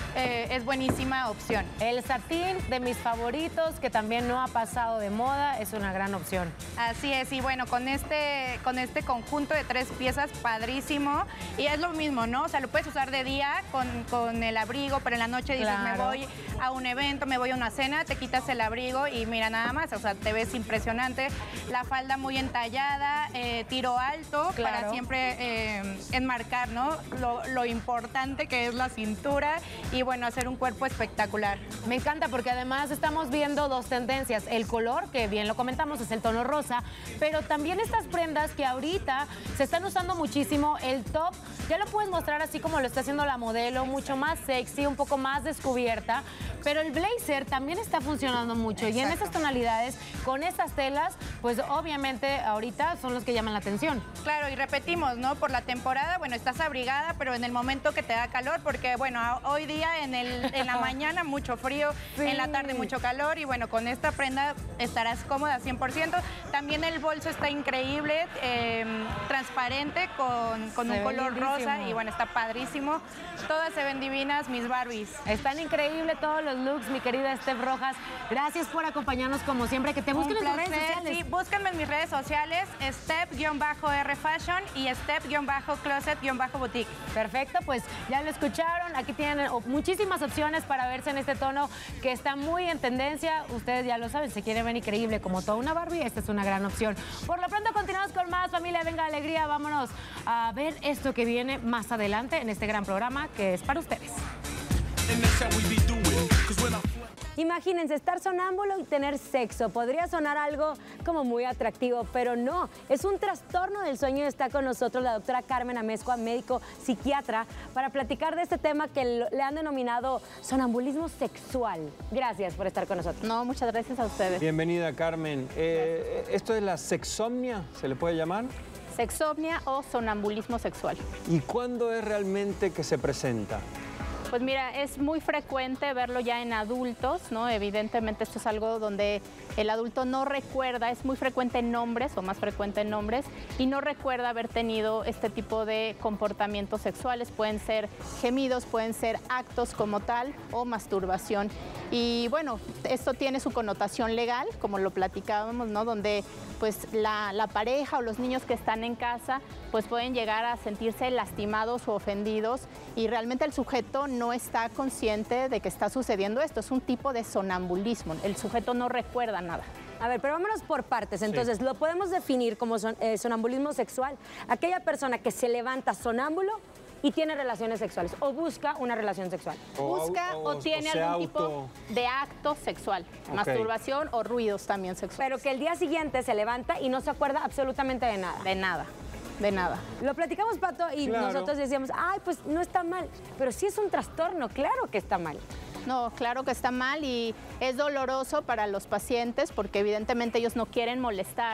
es buenísima opción. El satín de mis favoritos, que también no ha pasado de moda, es una gran opción. Así es, y bueno, con este conjunto de 3 piezas, padrísimo, y es lo mismo, ¿no? O sea, lo puedes usar de día con el abrigo, pero en la noche dices, me voy a un evento, me voy a una cena, te quitas el abrigo y mira nada más, o sea, te ves impresionante. La falda muy entallada, tiro alto, para siempre enmarcar, ¿no? Lo importante que es la cintura y bueno, hacer un cuerpo espectacular. Me encanta porque además estamos viendo 2 tendencias. El color, que bien lo comentamos, es el tono rosa, pero también estas prendas que ahorita se están usando muchísimo. El top, ya lo puedes mostrar así como lo está haciendo la modelo, mucho más sexy, un poco más descubierta, pero el blazer también está funcionando mucho. Y en esas tonalidades, con estas telas, pues obviamente ahorita son los que llaman la atención. Claro, y repetimos, ¿no? Por la temporada, bueno, estás abrigada, pero en el momento que te da calor, porque bueno, hoy día en la mañana mucho frío, en la tarde mucho calor y bueno, con esta prenda estarás cómoda 100%. También el bolso está increíble, transparente con un color rosa y bueno, está padrísimo. Todas se ven divinas, mis Barbies. Están increíbles todos los looks, mi querida Steph Rojas. Gracias por acompañarnos como siempre. Que te busquen en las redes sociales. Sí, búsquenme en mis redes sociales, Steph-R Fashion y Steph-Closet-Boutique. Perfecto, pues ya lo escucharon. Aquí tienen muchísimas opciones para verse en este tono que está muy en tendencia. Ustedes ya lo saben, se quiere ver increíble como toda una Barbie, esta es una gran opción. Por lo pronto continuamos con más, familia, venga alegría. Vámonos a ver esto que viene más adelante en este gran programa que es para ustedes. Imagínense estar sonámbulo y tener sexo. Podría sonar algo como muy atractivo, pero no. Es un trastorno del sueño y está con nosotros la doctora Carmen Amezcua, médico psiquiatra, para platicar de este tema que le han denominado sonambulismo sexual. Gracias por estar con nosotros. No, muchas gracias a ustedes. Bienvenida, Carmen. ¿Esto es la sexomnia? ¿Se le puede llamar? Sexomnia o sonambulismo sexual. ¿Y cuándo es realmente que se presenta? Pues mira, es muy frecuente verlo ya en adultos, ¿no? Evidentemente esto es algo donde el adulto no recuerda, es muy frecuente en hombres o más frecuente en hombres y no recuerda haber tenido este tipo de comportamientos sexuales. Pueden ser gemidos, pueden ser actos como tal o masturbación. Y bueno, esto tiene su connotación legal, como lo platicábamos, ¿no? Donde pues la pareja o los niños que están en casa pues pueden llegar a sentirse lastimados o ofendidos y realmente el sujeto no está consciente de que está sucediendo esto. Es un tipo de sonambulismo. El sujeto no recuerda nada. A ver, pero vámonos por partes. Entonces, lo podemos definir como sonambulismo sexual. Aquella persona que se levanta sonámbulo y tiene relaciones sexuales o busca una relación sexual. Busca o tiene algún tipo de acto sexual, masturbación o ruidos también sexuales. Pero que el día siguiente se levanta y no se acuerda absolutamente de nada. De nada. De nada. Lo platicamos, Pato, y nosotros decíamos, ay, pues no está mal. Pero sí es un trastorno, claro que está mal. No, claro que está mal y es doloroso para los pacientes porque evidentemente ellos no quieren molestar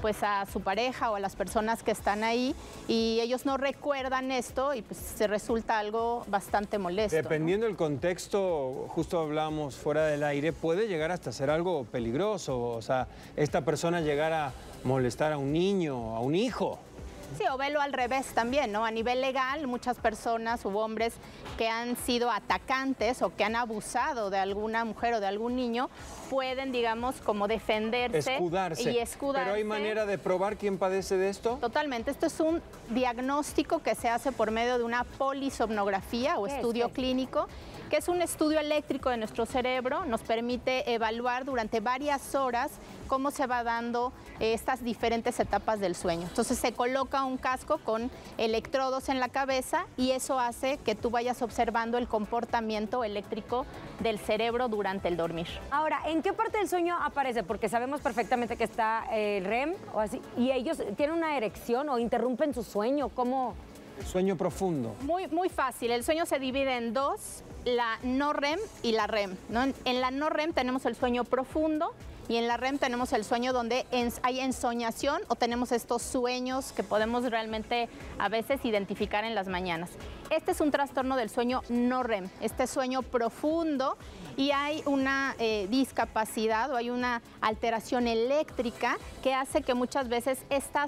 pues a su pareja o a las personas que están ahí y ellos no recuerdan esto y pues se resulta algo bastante molesto. Dependiendo del contexto, justo hablamos fuera del aire, puede llegar hasta ser algo peligroso. O sea, esta persona llegar a molestar a un niño, a un hijo. Sí, o velo al revés también, ¿no? A nivel legal, muchas personas u hombres que han sido atacantes o que han abusado de alguna mujer o de algún niño pueden, digamos, como defenderse y escudarse. ¿Pero hay manera de probar quién padece de esto? Totalmente. Esto es un diagnóstico que se hace por medio de una polisomnografía o estudio clínico, que es un estudio eléctrico de nuestro cerebro. Nos permite evaluar durante varias horas cómo se va dando estas diferentes etapas del sueño. Entonces se coloca un casco con electrodos en la cabeza y eso hace que tú vayas observando el comportamiento eléctrico del cerebro durante el dormir. Ahora, ¿en qué parte del sueño aparece? Porque sabemos perfectamente que está el REM o así, y ellos tienen una erección o interrumpen su sueño. ¿Cómo? Sueño profundo. Muy fácil. El sueño se divide en dos, la no REM y la REM, ¿no? En la no REM tenemos el sueño profundo y en la REM tenemos el sueño donde hay ensoñación o tenemos estos sueños que podemos realmente a veces identificar en las mañanas. Este es un trastorno del sueño no REM, este sueño profundo, y hay una discapacidad o hay una alteración eléctrica que hace que muchas veces estos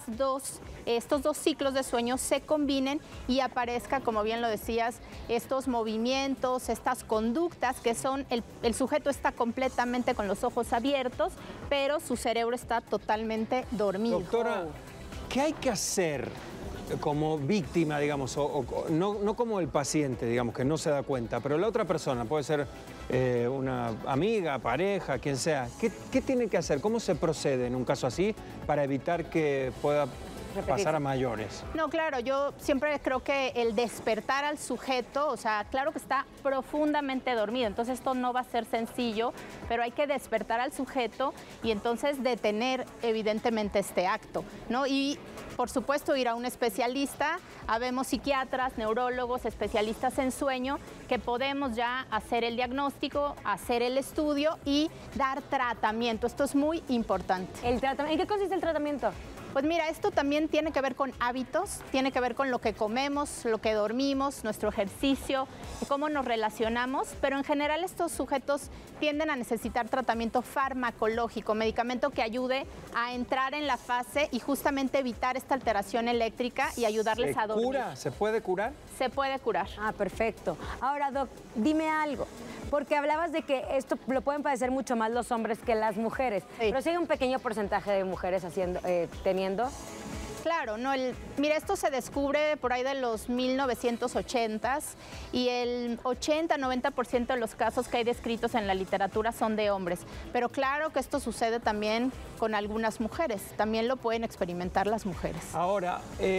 dos ciclos de sueño se combinen y aparezca, como bien lo decías, estos movimientos, estas conductas que son, el sujeto está completamente con los ojos abiertos, pero su cerebro está totalmente dormido. Doctora, ¿qué hay que hacer como víctima, digamos, no como el paciente, digamos, que no se da cuenta, pero la otra persona, puede ser una amiga, pareja, quien sea? ¿Qué tiene que hacer? ¿Cómo se procede en un caso así para evitar que pueda pasar a mayores? No, claro, yo siempre creo que el despertar al sujeto, o sea, claro que está profundamente dormido, entonces esto no va a ser sencillo, pero hay que despertar al sujeto y entonces detener evidentemente este acto, ¿no? Y por supuesto ir a un especialista, habemos psiquiatras, neurólogos, especialistas en sueño, que podemos ya hacer el diagnóstico, hacer el estudio y dar tratamiento. Esto es muy importante. ¿En qué consiste el tratamiento? Pues mira, esto también tiene que ver con hábitos, tiene que ver con lo que comemos, lo que dormimos, nuestro ejercicio, cómo nos relacionamos, pero en general estos sujetos tienden a necesitar tratamiento farmacológico, medicamento que ayude a entrar en la fase y justamente evitar esta alteración eléctrica y ayudarles a dormir. ¿Se puede curar? Se puede curar. Ah, perfecto. Ahora, Doc, dime algo, porque hablabas de que esto lo pueden padecer mucho más los hombres que las mujeres, pero sí hay un pequeño porcentaje de mujeres teniendo. Claro, no, mira, esto se descubre por ahí de los 1980s y el 80-90% de los casos que hay descritos en la literatura son de hombres. Pero claro que esto sucede también con algunas mujeres, también lo pueden experimentar las mujeres. Ahora,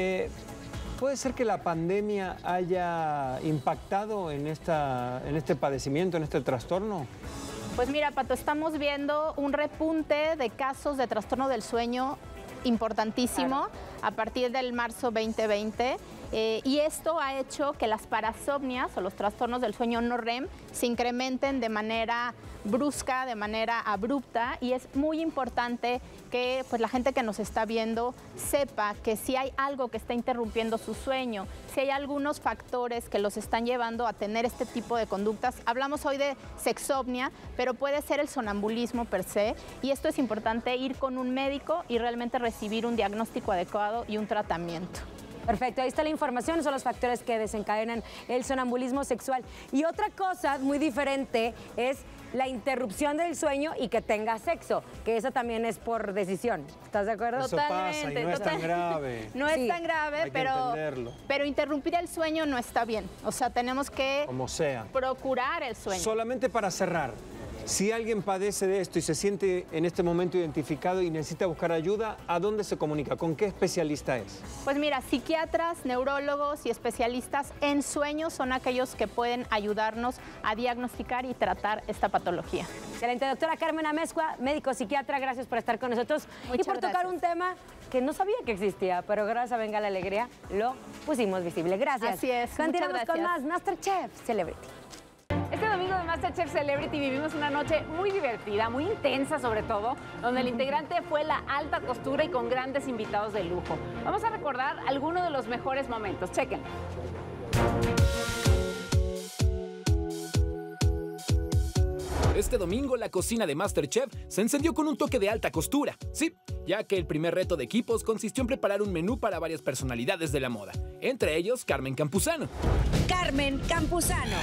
¿puede ser que la pandemia haya impactado en este padecimiento, en este trastorno? Pues mira, Pato, estamos viendo un repunte de casos de trastorno del sueño importantísimo a partir del marzo 2020 y esto ha hecho que las parasomnias o los trastornos del sueño no REM se incrementen de manera brusca, de manera abrupta, y es muy importante que pues, la gente que nos está viendo sepa que si hay algo que está interrumpiendo su sueño, si hay algunos factores que los están llevando a tener este tipo de conductas. Hablamos hoy de sexomnia, pero puede ser el sonambulismo per se, y esto es importante ir con un médico y realmente recibir un diagnóstico adecuado y un tratamiento. Perfecto, ahí está la información, son los factores que desencadenan el sonambulismo sexual. Y otra cosa muy diferente es la interrupción del sueño y que tenga sexo, que eso también es por decisión. ¿Estás de acuerdo? Eso pasa y no es tan grave. No es tan grave, pero interrumpir el sueño no está bien. O sea, tenemos que como sea procurar el sueño. Solamente para cerrar, si alguien padece de esto y se siente en este momento identificado y necesita buscar ayuda, ¿a dónde se comunica? ¿Con qué especialista es? Pues mira, psiquiatras, neurólogos y especialistas en sueños son aquellos que pueden ayudarnos a diagnosticar y tratar esta patología. Excelente, doctora Carmen Amezcua, médico psiquiatra, gracias por estar con nosotros y por tocar un tema que no sabía que existía, pero gracias a Venga la Alegría lo pusimos visible. Gracias. Así es. Continuamos con más MasterChef Celebrity. Este domingo de MasterChef Celebrity vivimos una noche muy divertida, muy intensa sobre todo, donde el integrante fue la alta costura y con grandes invitados de lujo. Vamos a recordar algunos de los mejores momentos. Chequen. Este domingo la cocina de MasterChef se encendió con un toque de alta costura. Sí, ya que el primer reto de equipos consistió en preparar un menú para varias personalidades de la moda, entre ellos Carmen Campuzano. Carmen Campuzano.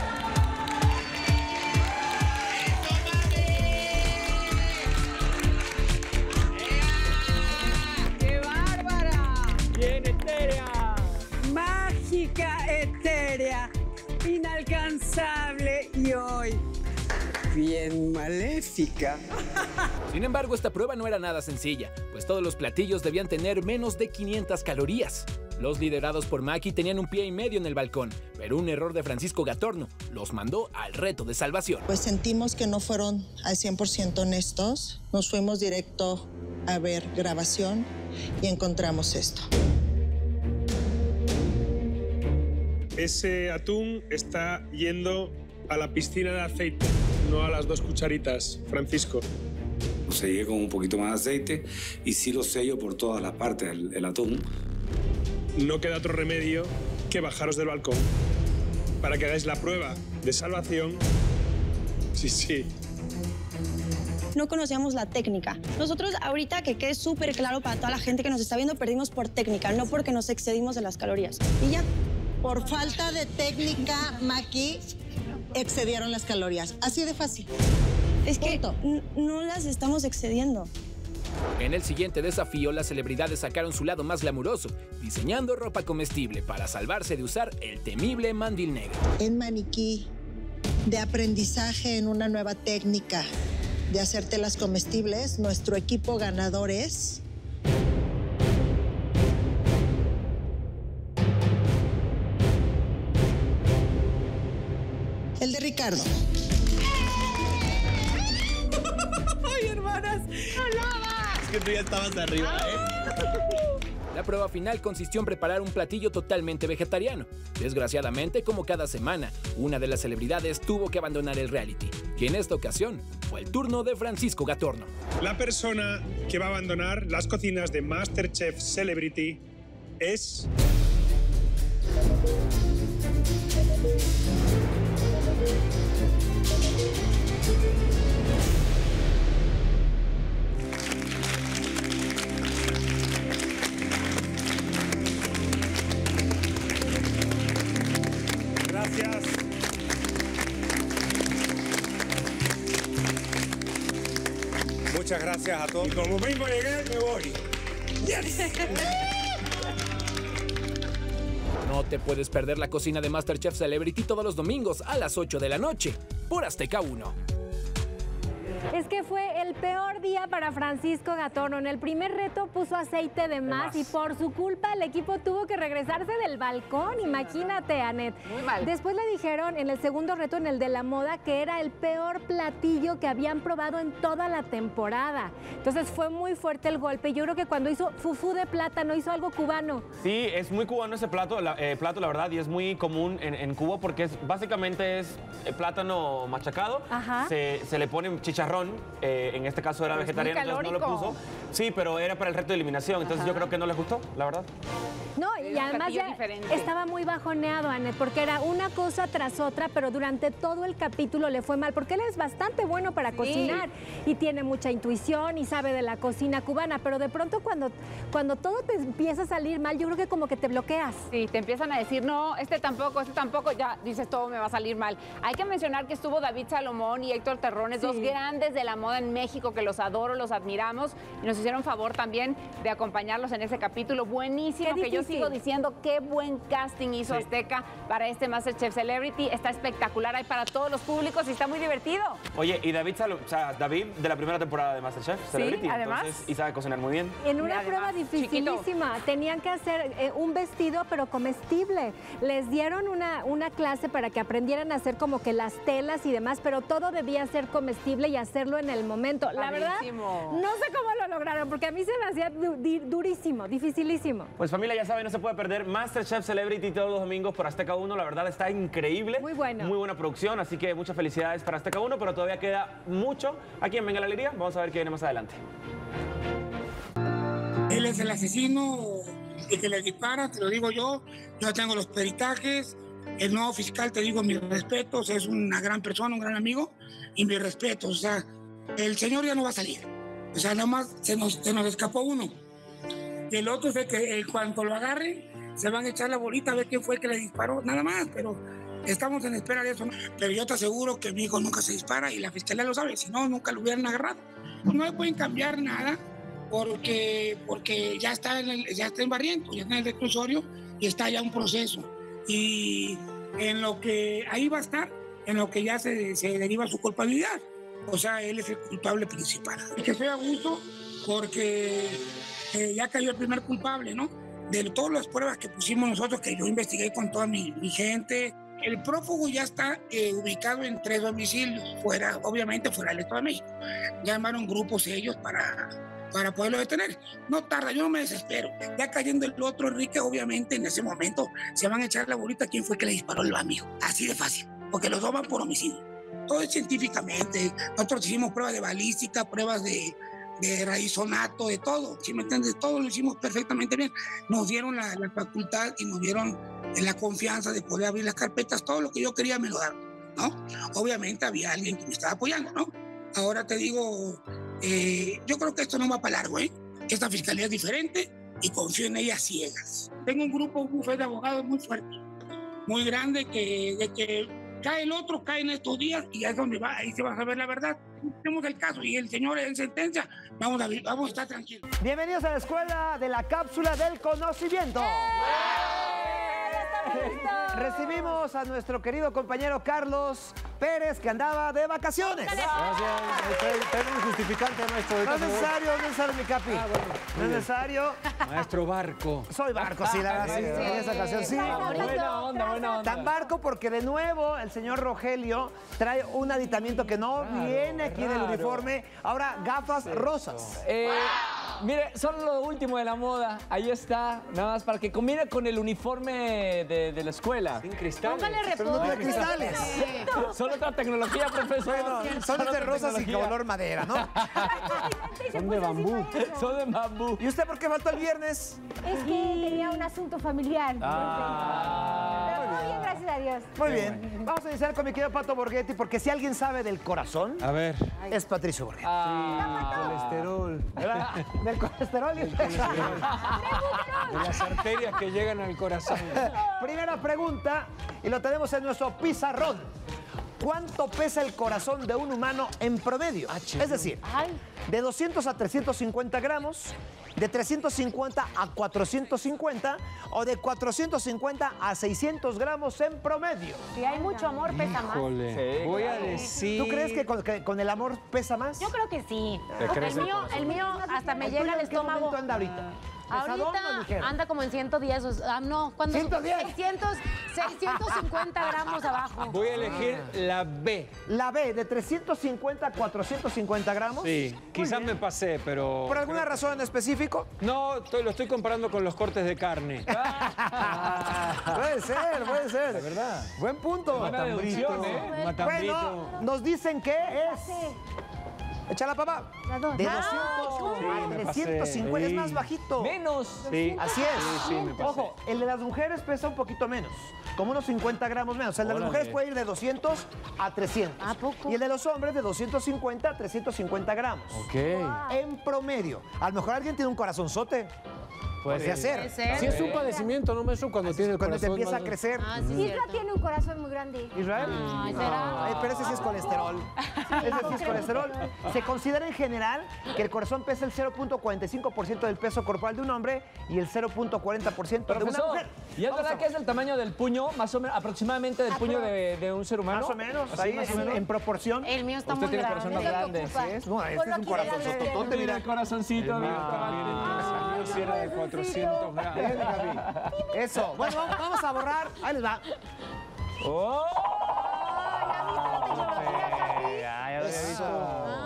¡Qué bárbara! Bien etérea. Mágica, etérea, inalcanzable y hoy bien maléfica. Sin embargo, esta prueba no era nada sencilla, pues todos los platillos debían tener menos de 500 calorías. Los liderados por Maki tenían un pie y medio en el balcón, pero un error de Francisco Gatorno los mandó al reto de salvación. Pues sentimos que no fueron al 100% honestos. Nos fuimos directo a ver grabación y encontramos esto. Ese atún está yendo a la piscina de aceite, no a las 2 cucharitas, Francisco. Lo sellé con un poquito más de aceite y sí lo sello por todas las partes, el atún. No queda otro remedio que bajaros del balcón para que hagáis la prueba de salvación. Sí. No conocíamos la técnica. Nosotros ahorita, que quede súper claro para toda la gente que nos está viendo, perdimos por técnica, no porque nos excedimos de las calorías. Y ya. Por falta de técnica, Maki, excedieron las calorías. Así de fácil. Es que no las estamos excediendo. En el siguiente desafío, las celebridades sacaron su lado más glamuroso, diseñando ropa comestible para salvarse de usar el temible mandil negro. En maniquí de aprendizaje en una nueva técnica de hacer telas comestibles, nuestro equipo ganador es... el de Ricardo. ¡Ay, hermanas! Es que tú ya estabas arriba, La prueba final consistió en preparar un platillo totalmente vegetariano. Desgraciadamente, como cada semana, una de las celebridades tuvo que abandonar el reality, y en esta ocasión fue el turno de Francisco Gatorno. La persona que va a abandonar las cocinas de MasterChef Celebrity es... Gracias. Muchas gracias a todos. Y como mismo llegué, me voy. Yes. No te puedes perder la cocina de MasterChef Celebrity todos los domingos a las 8 de la noche por Azteca 1. Es que fue el peor día para Francisco Gatorno. En el primer reto puso aceite de más y por su culpa el equipo tuvo que regresarse del balcón. Imagínate, Anet. Muy mal. Después le dijeron en el segundo reto, en el de la moda, que era el peor platillo que habían probado en toda la temporada. Entonces fue muy fuerte el golpe. Yo creo que cuando hizo fufú de plátano, hizo algo cubano. Sí, es muy cubano ese plato, la verdad, y es muy común en Cuba porque básicamente es plátano machacado. Ajá. Se le pone chicharrón. En este caso era vegetariano, entonces no lo puso. Sí, pero era para el reto de eliminación, entonces yo creo que no les gustó, la verdad. No, y además ya estaba muy bajoneado, Anet, porque era una cosa tras otra, pero durante todo el capítulo le fue mal, porque él es bastante bueno para cocinar y tiene mucha intuición y sabe de la cocina cubana, pero de pronto cuando todo te empieza a salir mal, yo creo que como que te bloqueas. Sí, te empiezan a decir, no, este tampoco, ya dices, todo me va a salir mal. Hay que mencionar que estuvo David Salomón y Héctor Terrones, dos grandes de la moda en México, que los adoro, los admiramos, y nos hicieron favor también de acompañarlos en ese capítulo buenísimo, que yo sigo diciendo qué buen casting hizo Azteca para este MasterChef Celebrity. Está espectacular, hay para todos los públicos y está muy divertido. Oye, y David de la primera temporada de MasterChef Celebrity, además. Entonces, y sabe cocinar muy bien. En una prueba dificilísima, tenían que hacer un vestido pero comestible. Les dieron una clase para que aprendieran a hacer como que las telas y demás, pero todo debía ser comestible y hacerlo en el momento. La verdad, no sé cómo lo lograron, porque a mí se me hacía durísimo, dificilísimo. Pues familia, ya saben, no se puede perder MasterChef Celebrity todos los domingos por Azteca 1. La verdad está increíble. Muy bueno. Muy buena producción, así que muchas felicidades para Azteca 1, pero todavía queda mucho aquí en Venga la Alegría. Vamos a ver qué viene más adelante. Él es el asesino, el que le dispara, te lo digo yo. Yo tengo los peritajes. El nuevo fiscal, te digo, mis respetos, es una gran persona, un gran amigo, y mis respetos. O sea, el señor ya no va a salir. O sea, nada más se nos escapó uno. Y el otro es que cuando lo agarren, se van a echar la bolita a ver quién fue el que le disparó, nada más, pero estamos en espera de eso. Pero yo te aseguro que mi hijo nunca se dispara y la fiscalía lo sabe, si no, nunca lo hubieran agarrado. No le pueden cambiar nada porque ya está en Barrientos, ya está en el reclusorio y está ya un proceso. Y en lo que ahí va a estar, en lo que ya se deriva su culpabilidad. O sea, él es el culpable principal. Que estoy a gusto porque ya cayó el primer culpable, ¿no? De todas las pruebas que pusimos nosotros, que yo investigué con toda mi gente. El prófugo ya está ubicado en 3 domicilios, obviamente fuera del Estado de México. Ya llamaron grupos ellos para poderlo detener. No tarda, yo no me desespero. Ya cayendo el otro, Enrique, obviamente en ese momento se van a echar la bolita quién fue que le disparó al amigo. Así de fácil, porque los dos van por homicidio. Todo es científicamente. Nosotros hicimos pruebas de balística, pruebas de raizonato, de todo. ¿Sí me entiendes? Todo lo hicimos perfectamente bien. Nos dieron la facultad y nos dieron la confianza de poder abrir las carpetas. Todo lo que yo quería me lo daron, ¿no? Obviamente había alguien que me estaba apoyando, ¿no? Ahora te digo, yo creo que esto no va para largo, ¿eh? Esta fiscalía es diferente y confío en ella ciegas. Tengo un bufete de abogados muy fuerte, muy grande, de que cae el otro, cae en estos días y ahí es donde va, ahí se va a saber la verdad. Tenemos el caso y el señor en sentencia, vamos a estar tranquilos. Bienvenidos a la escuela de la cápsula del conocimiento. Recibimos a nuestro querido compañero Carlos Pérez, que andaba de vacaciones. Gracias. Tengo un justificante, maestro. No es necesario, mi capi. No es necesario. Maestro Barco. Soy Barco, sí, la verdad, sí. En esa ocasión, sí. Buena onda. Tan Barco porque de nuevo el señor Rogelio trae un aditamento que no viene aquí en el uniforme. Ahora, gafas rosas. Mire, son lo último de la moda. Ahí está, nada más para que combine con el uniforme de la escuela. Sin cristales. Pero no tiene cristales. Son otra tecnología, profesor. Bueno, son de rosas y color madera, ¿no? Son de bambú. Son de bambú. ¿Y usted por qué faltó el viernes? Es que tenía un asunto familiar. Pero muy bien, gracias a Dios. Muy bien. Vamos a iniciar con mi querido Pato Borghetti, porque si alguien sabe del corazón, a ver, es Patricio Borghetti. Colesterol. Del colesterol. De las arterias que llegan al corazón. Primera pregunta, y lo tenemos en nuestro pizarrón. ¿Cuánto pesa el corazón de un humano en promedio? Es decir, de 200 a 350 gramos, de 350 a 450 o de 450 a 600 gramos en promedio. Si hay mucho amor, pesa más. Sí, voy a decir... ¿Tú crees que con el amor pesa más? Yo creo que sí. El mío hasta me ¿El llega tuyo al en qué estómago. momento anda ahorita? ¿Pesadón o ligero? Ahorita anda como en 110, no, ¿cuándo? 110. 650 gramos abajo. Voy a elegir la B. La B, de 350 a 450 gramos. Sí, quizás me pasé, pero... ¿Por alguna razón en específico? No, lo estoy comparando con los cortes de carne. Puede ser. De verdad. Buen punto. Buena deducción, ¿eh? Matambrito. Bueno, nos dicen que es... Échala, papá. De 200 a 350, es más bajito. Menos. Sí. Así es. Sí, me pasé. Ojo, el de las mujeres pesa un poquito menos, como unos 50 gramos menos. El de las mujeres puede ir de 200 a 300. ¿A poco? Y el de los hombres de 250 a 350 gramos. Ok. En promedio. A lo mejor alguien tiene un corazonzote. Puede ser. Si es un padecimiento, no me eso cuando tiene el Cuando te corazón empieza a más- crecer. Isra tiene un corazón muy grande. ¿Israel? ¿será? Pero ese sí es colesterol. Ese sí es colesterol. Se considera en general que el corazón pesa el 0.45% del peso corporal de un hombre y el 0.40% de una Profesor, mujer. ¿y es verdad que es el tamaño del puño, más o menos, aproximadamente del puño de un ser humano? Más o menos, ¿Así, ahí más o menos? en proporción. El mío está Usted muy tiene grande. corazón más grande. Así es. No, este es un corazón sototote, Mira mira. el corazoncito. El mío sí era de 400 gramos. Bien, Gaby. Eso. Bueno, vamos a borrar. Ahí les va. ¡Oh! Eso.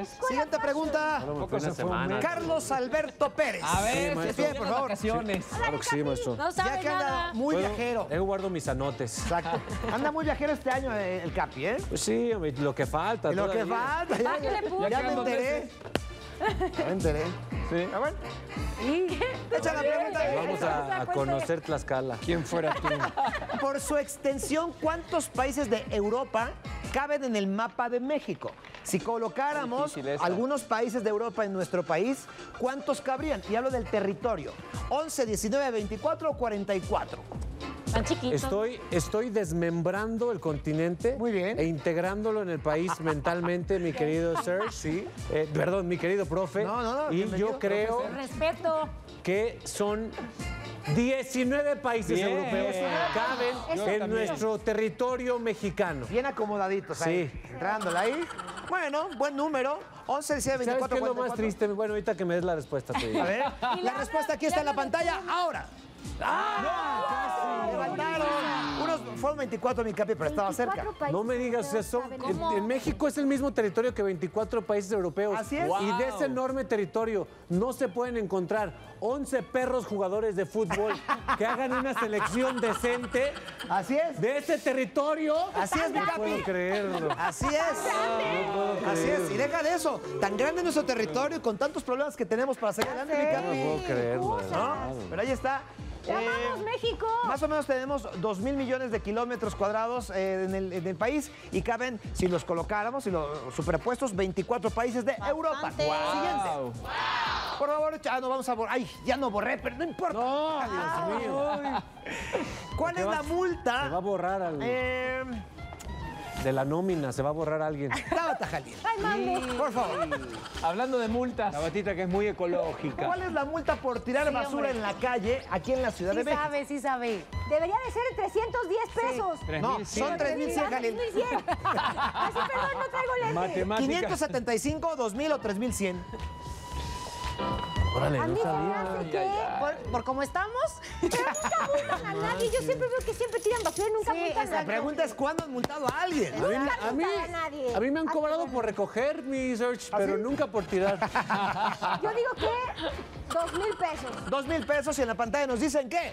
Siguiente pregunta. Carlos Alberto Pérez. A ver, si pide, por favor. Vacaciones. Claro que sí, maestro. No sabe Ya que anda nada. muy viajero. Yo guardo mis anotes. Exacto. Anda muy viajero este año el Capi, ¿eh? Pues sí, hombre, lo que falta. Lo que todavía. falta. Ya me enteré. Ya me enteré. Sí. A ver. Echa la pregunta. Vamos a conocer Tlaxcala. ¿Quién fuera tú? Por su extensión, ¿cuántos países de Europa caben en el mapa de México? Si colocáramos algunos países de Europa en nuestro país, ¿cuántos cabrían? Y hablo del territorio. 11, 19, 24 o 44. Tan chiquitos. Estoy desmembrando el continente. Muy bien. E integrándolo en el país mentalmente, mi querido Serge. Sí. Perdón, mi querido profe. No, y yo creo Respeto. que son 19 países Bien. europeos caben en nuestro territorio mexicano. Bien acomodaditos ahí. Sí. Entrándola ahí. Bueno, buen número. 11, 19, ¿Sabes 24, qué es lo 44. más triste? Bueno, ahorita que me des la respuesta. Te digo. A ver, la respuesta aquí está en la pantalla. Ahora. ¡Ah! Levantaron. Unos fueron 24, mi Capi, pero estaba cerca. No me digas eso. En México es el mismo territorio que 24 países europeos. Así es. Y de ese enorme territorio no se pueden encontrar 11 perros jugadores de fútbol que hagan una selección decente. Así es. De ese territorio. Así es, mi No Capi. puedo creerlo. Así es. No puedo Así es. creerlo. Y deja de eso. Tan grande es nuestro territorio y con tantos problemas que tenemos para salir adelante, mi Capi. No puedo creerlo. ¿No? Pero ahí está. ¡Llamamos México! Más o menos tenemos 2.000 millones de kilómetros cuadrados en el país y caben, si los colocáramos, si los superpuestos, 24 países de Europa. Siguiente. Por favor, no vamos a borrar. Ay, ya no borré, pero no importa. No, Dios mío. ¿Cuál es la multa? Se va a borrar algo. De la nómina, se va a borrar alguien. Tabata Jalil. ¡Ay, mami! Por favor. Hablando de multas. La batita que es muy ecológica. ¿Cuál es la multa por tirar basura en la calle aquí en la Ciudad de México? Sí sabe. Debería de ser 310 pesos. No, son 3.100, Jalil. 3.100. Así, perdón, no traigo lente. Matemática. 575, 2.000 o 3.100. Órale, A no mí se me sabía. hace que... ¿Por cómo estamos? Pero nunca multan a nadie. Yo siempre veo que siempre tiran basura y nunca multan a La nadie. pregunta es ¿cuándo han multado a alguien? A mí me han cobrado por recoger mi search, pero nunca por tirar. Yo digo que 2,000 pesos. 2,000 pesos y en la pantalla nos dicen que...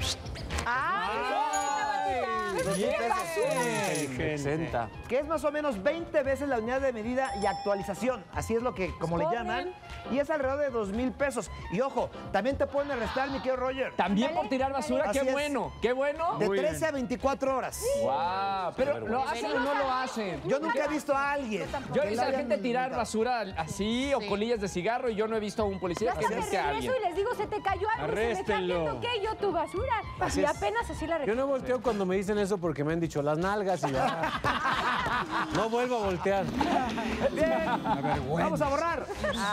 Exenta. Que es más o menos 20 veces la unidad de medida y actualización. Así es lo que, como le llaman. Y es alrededor de 2,000 pesos. Y ojo, también te pueden arrestar, mi querido Roger. También por tirar basura, Así qué es. bueno, qué bueno. De 13 a 24 horas. Wow, pero ¿lo hacen o no lo hacen? Yo nunca he visto a alguien. Yo he que visto a la la gente hayan tirar multado. basura así o colillas de cigarro y yo no he visto a un Yo policía que hasta me busque a regreso alguien. y les digo, se te cayó algo. Arréstenlo. Se me está viendo que yo tu basura. Así Y es. apenas así la Yo no volteo cuando me dicen eso porque me han dicho las nalgas y ya. No vuelvo a voltear. Bien. Vamos a borrar.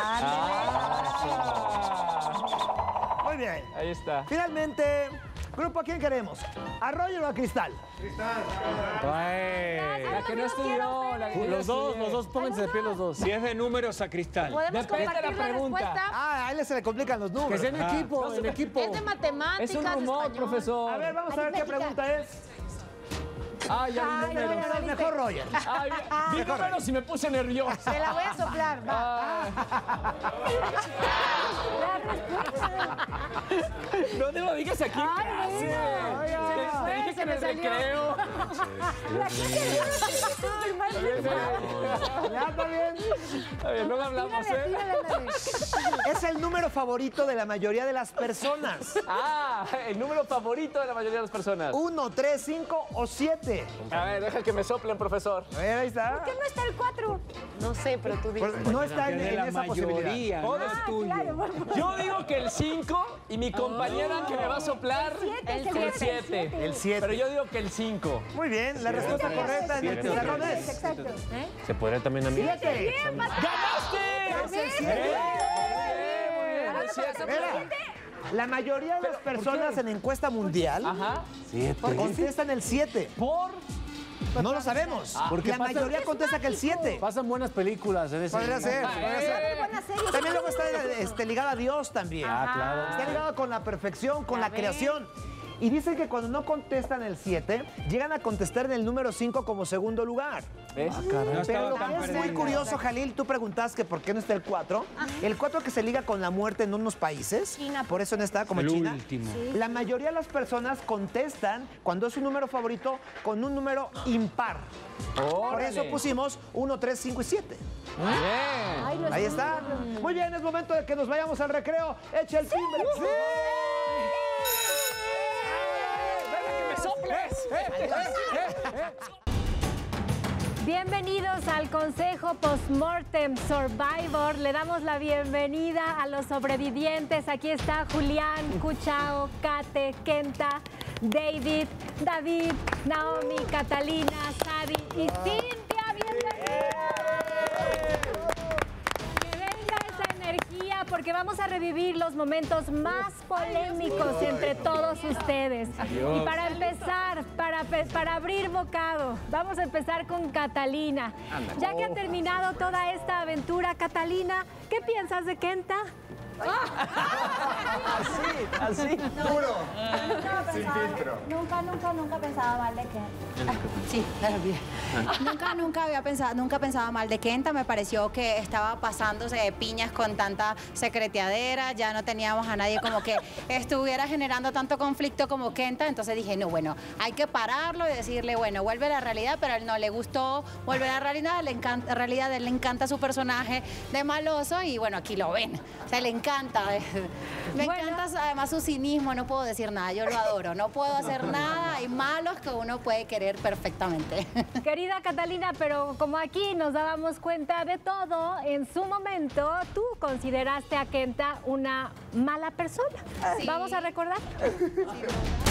Muy bien. Ahí está. Finalmente, grupo, ¿a quién queremos? ¿A Roger o a Cristal? La que no estudió, la que Los dos, pónganse de pie los dos. Si es de números a cristal. ¿Podemos Depende de compartir la la pregunta. respuesta? Ah, a él se le complican los Que números. sea en equipo, en equipo. Es de matemáticas, Es un de rumor, español. profesor. A ver, vamos a ver qué pregunta es. Ah, ya vi Ay, números. no, no, no. Mejor Roger. Ay, vi números y me puse nervioso. Se la voy a soplar, va. No te lo digas aquí en clase. Te dije que en el recreo. Ya está bien. A ver, luego hablamos, ¿eh? Es el número favorito de la mayoría de las personas. Ah, el número favorito de la mayoría de las personas. 1, 3, 5 o 7. A ver, deja que me soplen, profesor. A ver, ahí está. ¿Por qué no está el 4? No sé, pero tú dices. No está en la esa posibilidad. mayoría, no es tuyo. Yo digo que el 5 y mi compañera que me va a soplar El 7. El 7. Pero yo digo que el 5. Muy bien, la respuesta correcta en el pizarrón es... Exacto. Se podría también a mí. 7. ¡Ganaste! Es el 7. El 7. Mira, la mayoría de las personas en encuesta mundial Ajá. contestan el 7. ¿Por? No lo sabemos. Porque La mayoría contesta que el 7. Pasan buenas películas en ese. Podría ser, podría ser. Buena serie. También luego está ligada a Dios también. Ah, claro. Está ligado con la perfección, con la creación. Y dicen que cuando no contestan el 7, llegan a contestar en el número 5 como segundo lugar. ¿Ves? Pero lo que es muy curioso, Jalil, tú preguntabas que por qué no está el 4. El 4 que se liga con la muerte en unos países, China, por eso no está, como el China. último. Sí. La mayoría de las personas contestan cuando es su número favorito con un número impar. Por eso pusimos 1, 3, 5 y 7. Bien. Ahí está. Muy bien, es momento de que nos vayamos al recreo. Echa el timbre. ¡Sí! Bienvenidos al Consejo Postmortem Survivor. Le damos la bienvenida a los sobrevivientes. Aquí está Julián, Cuchao, Kate, Kenta, David, Naomi, Catalina, Sadi y Cintia. ¡Bienvenida! Que venga esa energía porque vamos a revivir los momentos más polémicos entre todos ustedes. Y para empezar, para abrir bocado, vamos a empezar con Catalina. Ya que ha terminado toda esta aventura, Catalina, ¿qué piensas de Kenta? Así, duro. Sin filtro. Nunca pensaba mal de Kenta. Sí, nunca pensaba mal de Kenta. Me pareció que estaba pasándose de piñas con tanta secreteadera. Ya no teníamos a nadie como que estuviera generando tanto conflicto como Kenta. Entonces dije, no, bueno, hay que pararlo y decirle, bueno, vuelve a la realidad, pero a él no le gustó volver a la realidad. En realidad, a él le encanta su personaje de maloso y bueno, aquí lo ven. O sea, le encanta. Me encanta además su cinismo, no puedo decir nada, yo lo adoro, no puedo hacer nada, hay malos que uno puede querer perfectamente. Querida Catalina, pero como aquí nos dábamos cuenta de todo, en su momento tú consideraste a Kenta una mala persona. Sí. ¿Vamos a recordar? Sí.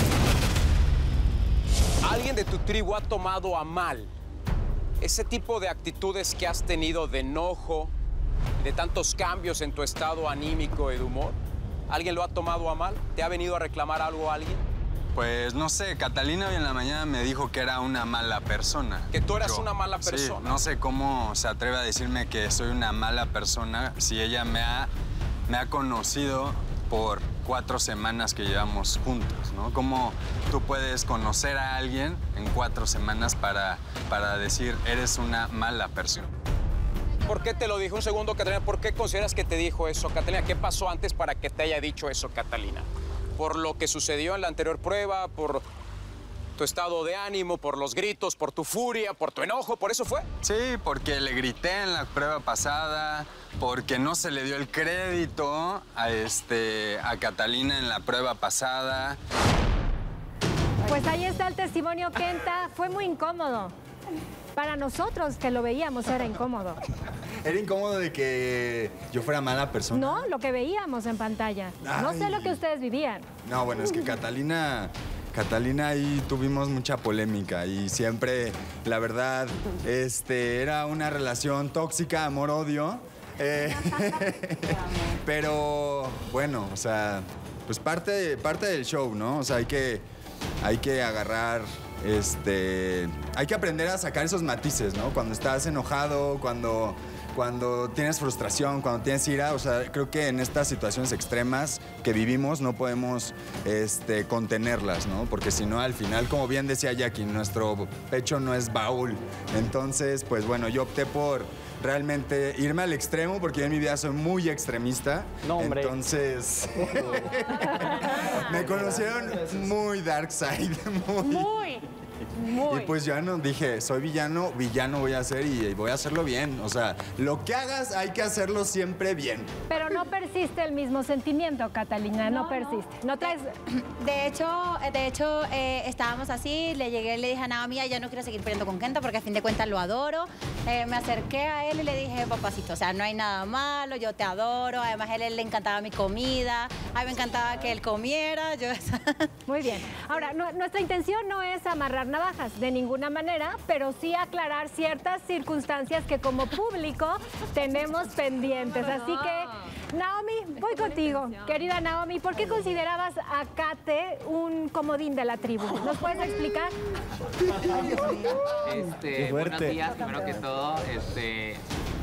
Alguien de tu tribu ha tomado a mal ese tipo de actitudes que has tenido de enojo, de tantos cambios en tu estado anímico y de humor. ¿Alguien lo ha tomado a mal? ¿Te ha venido a reclamar algo a alguien? Pues no sé, Catalina hoy en la mañana me dijo que era una mala persona. ¿Que tú eras una mala persona? Sí, no sé cómo se atreve a decirme que soy una mala persona si ella me ha conocido por 4 semanas que llevamos juntos, ¿no? ¿Cómo tú puedes conocer a alguien en 4 semanas para decir eres una mala persona? ¿Por qué te lo dijo? Un segundo, Catalina. ¿Por qué consideras que te dijo eso, Catalina? ¿Qué pasó antes para que te haya dicho eso, Catalina? ¿Por lo que sucedió en la anterior prueba? ¿Por tu estado de ánimo? ¿Por los gritos? ¿Por tu furia? ¿Por tu enojo? ¿Por eso fue? Sí, porque le grité en la prueba pasada, porque no se le dio el crédito a Catalina en la prueba pasada. Pues ahí está el testimonio, Kenta. Fue muy incómodo. Para nosotros que lo veíamos era incómodo. ¿Era incómodo de que yo fuera mala persona? No, lo que veíamos en pantalla. No sé lo que ustedes vivían. No, bueno, es que Catalina, ahí tuvimos mucha polémica y siempre, la verdad, era una relación tóxica, amor-odio. Pero, bueno, o sea, pues parte del show, ¿no? O sea, hay que agarrar... hay que aprender a sacar esos matices, ¿no? Cuando estás enojado, cuando tienes frustración, cuando tienes ira, o sea, creo que en estas situaciones extremas que vivimos no podemos contenerlas, ¿no? Porque si no, al final, como bien decía Jackie, nuestro pecho no es baúl. Entonces, pues bueno, yo opté por realmente irme al extremo, porque yo en mi vida soy muy extremista. No, hombre. Entonces, me conocieron muy dark side. Muy. Y pues ya no dije, soy villano voy a ser y voy a hacerlo bien. O sea, lo que hagas hay que hacerlo siempre bien. Pero no persiste el mismo sentimiento, Catalina, no persiste. No traes... De hecho, estábamos así, le llegué, le dije a Naomi, ya no quiero seguir peleando con Kenta porque a fin de cuentas lo adoro. Me acerqué a él y le dije, papacito, o sea, no hay nada malo, yo te adoro. Además, a él le encantaba mi comida, a mí me encantaba que él comiera. Muy bien. Ahora, nuestra intención no es amarrar navajas de ninguna manera, pero sí aclarar ciertas circunstancias que como público tenemos pendientes. Así que, Naomi, voy contigo. Querida Naomi, ¿por qué considerabas a Kate un comodín de la tribu? ¿Nos puedes explicar? Buenos días, primero que todo.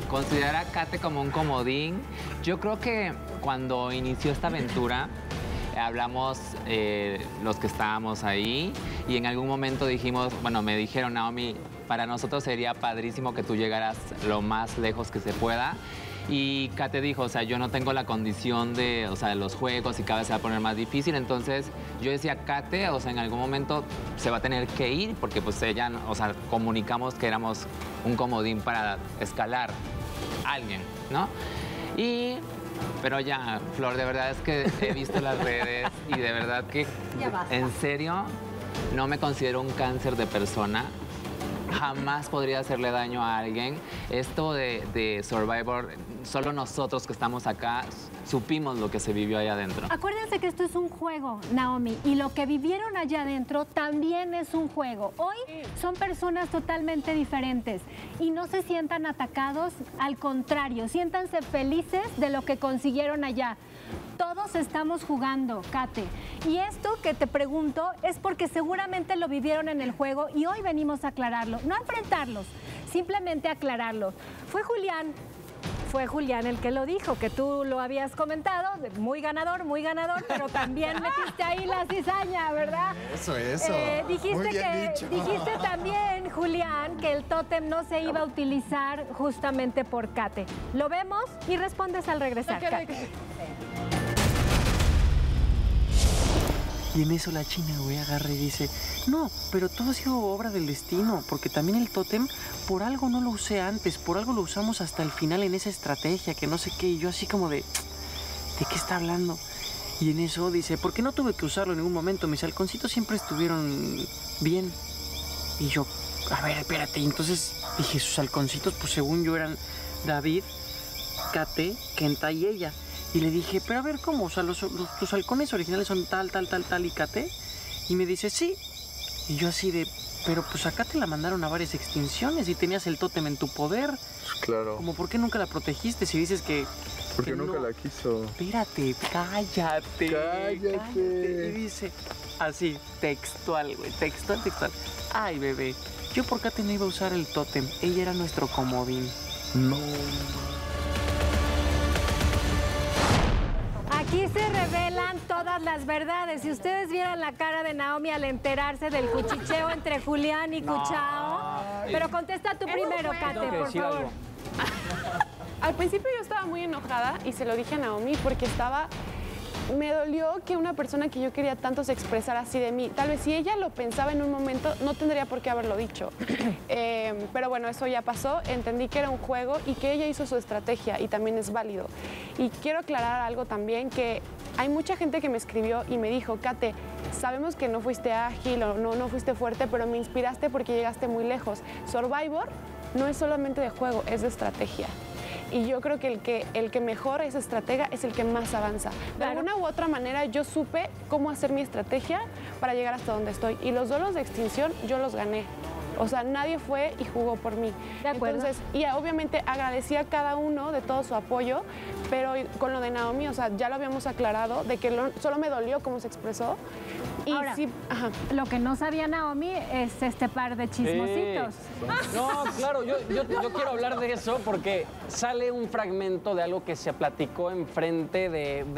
Considerar a Kate como un comodín. Yo creo que cuando inició esta aventura, hablamos los que estábamos ahí y en algún momento dijimos, bueno, me dijeron, Naomi, para nosotros sería padrísimo que tú llegaras lo más lejos que se pueda. Y Kate dijo, o sea, yo no tengo la condición de, o sea, de los juegos y cada vez se va a poner más difícil. Entonces yo decía, Kate, o sea, en algún momento se va a tener que ir porque pues ella, o sea, comunicamos que éramos un comodín para escalar a alguien, ¿no? Pero ya, Flor, de verdad es que he visto las redes y de verdad que, en serio, no me considero un cáncer de persona. Jamás podría hacerle daño a alguien. Esto de Survivor, solo nosotros que estamos acá supimos lo que se vivió allá adentro. Acuérdense que esto es un juego, Naomi, y lo que vivieron allá adentro también es un juego. Hoy son personas totalmente diferentes y no se sientan atacados, al contrario, siéntanse felices de lo que consiguieron allá. Todos estamos jugando, Kate. Y esto que te pregunto es porque seguramente lo vivieron en el juego y hoy venimos a aclararlo. No a enfrentarlos, simplemente a aclararlo. Fue Julián el que lo dijo, que tú lo habías comentado, muy ganador, pero también metiste ahí la cizaña, ¿verdad? Eso. Dijiste también, Julián, que el tótem no se iba a utilizar justamente por Kate. Lo vemos y respondes al regresar, Kate. Y en eso la china, güey, agarra y dice, no, pero todo ha sido obra del destino, porque también el tótem, por algo no lo usé antes, por algo lo usamos hasta el final en esa estrategia, que no sé qué, y yo así como ¿de qué está hablando? Y en eso dice, ¿por qué no tuve que usarlo en ningún momento? Mis halconcitos siempre estuvieron bien. Y yo, a ver, espérate, y entonces dije, sus halconcitos, pues según yo eran David, Kate, Kenta y ella. Y le dije, pero a ver, ¿cómo? O sea, tus halcones originales son tal y Kate. Y me dice, sí. Y yo así de, pero pues acá te la mandaron a varias extinciones y tenías el tótem en tu poder. Claro. Como, ¿por qué nunca la protegiste si dices que... Porque nunca la quiso. Espérate, cállate. Y dice, así, textual, güey, textual. Ay, bebé, yo por Kate no iba a usar el tótem. Ella era nuestro comodín. No. Aquí se revelan todas las verdades. Si ustedes vieran la cara de Naomi al enterarse del cuchicheo entre Julián y Cuchao. Pero contesta tú primero, Kate, por favor. Al principio yo estaba muy enojada y se lo dije a Naomi porque me dolió que una persona que yo quería tanto se expresara así de mí. Tal vez si ella lo pensaba en un momento, no tendría por qué haberlo dicho. Pero bueno, eso ya pasó. Entendí que era un juego y que ella hizo su estrategia y también es válido. Y quiero aclarar algo también, que hay mucha gente que me escribió y me dijo, Kate, sabemos que no fuiste ágil o no fuiste fuerte, pero me inspiraste porque llegaste muy lejos. Survivor no es solamente de juego, es de estrategia. Y yo creo que el que mejor es estratega es el que más avanza. De alguna u otra manera yo supe cómo hacer mi estrategia para llegar hasta donde estoy. Y los duelos de extinción yo los gané. O sea, nadie fue y jugó por mí. De acuerdo. Entonces, y obviamente agradecí a cada uno de todo su apoyo, pero con lo de Naomi, o sea, ya lo habíamos aclarado, de que solo me dolió cómo se expresó. Y ahora, sí, lo que no sabía Naomi es este par de chismositos. No, claro, yo quiero hablar de eso porque sale un fragmento de algo que se platicó enfrente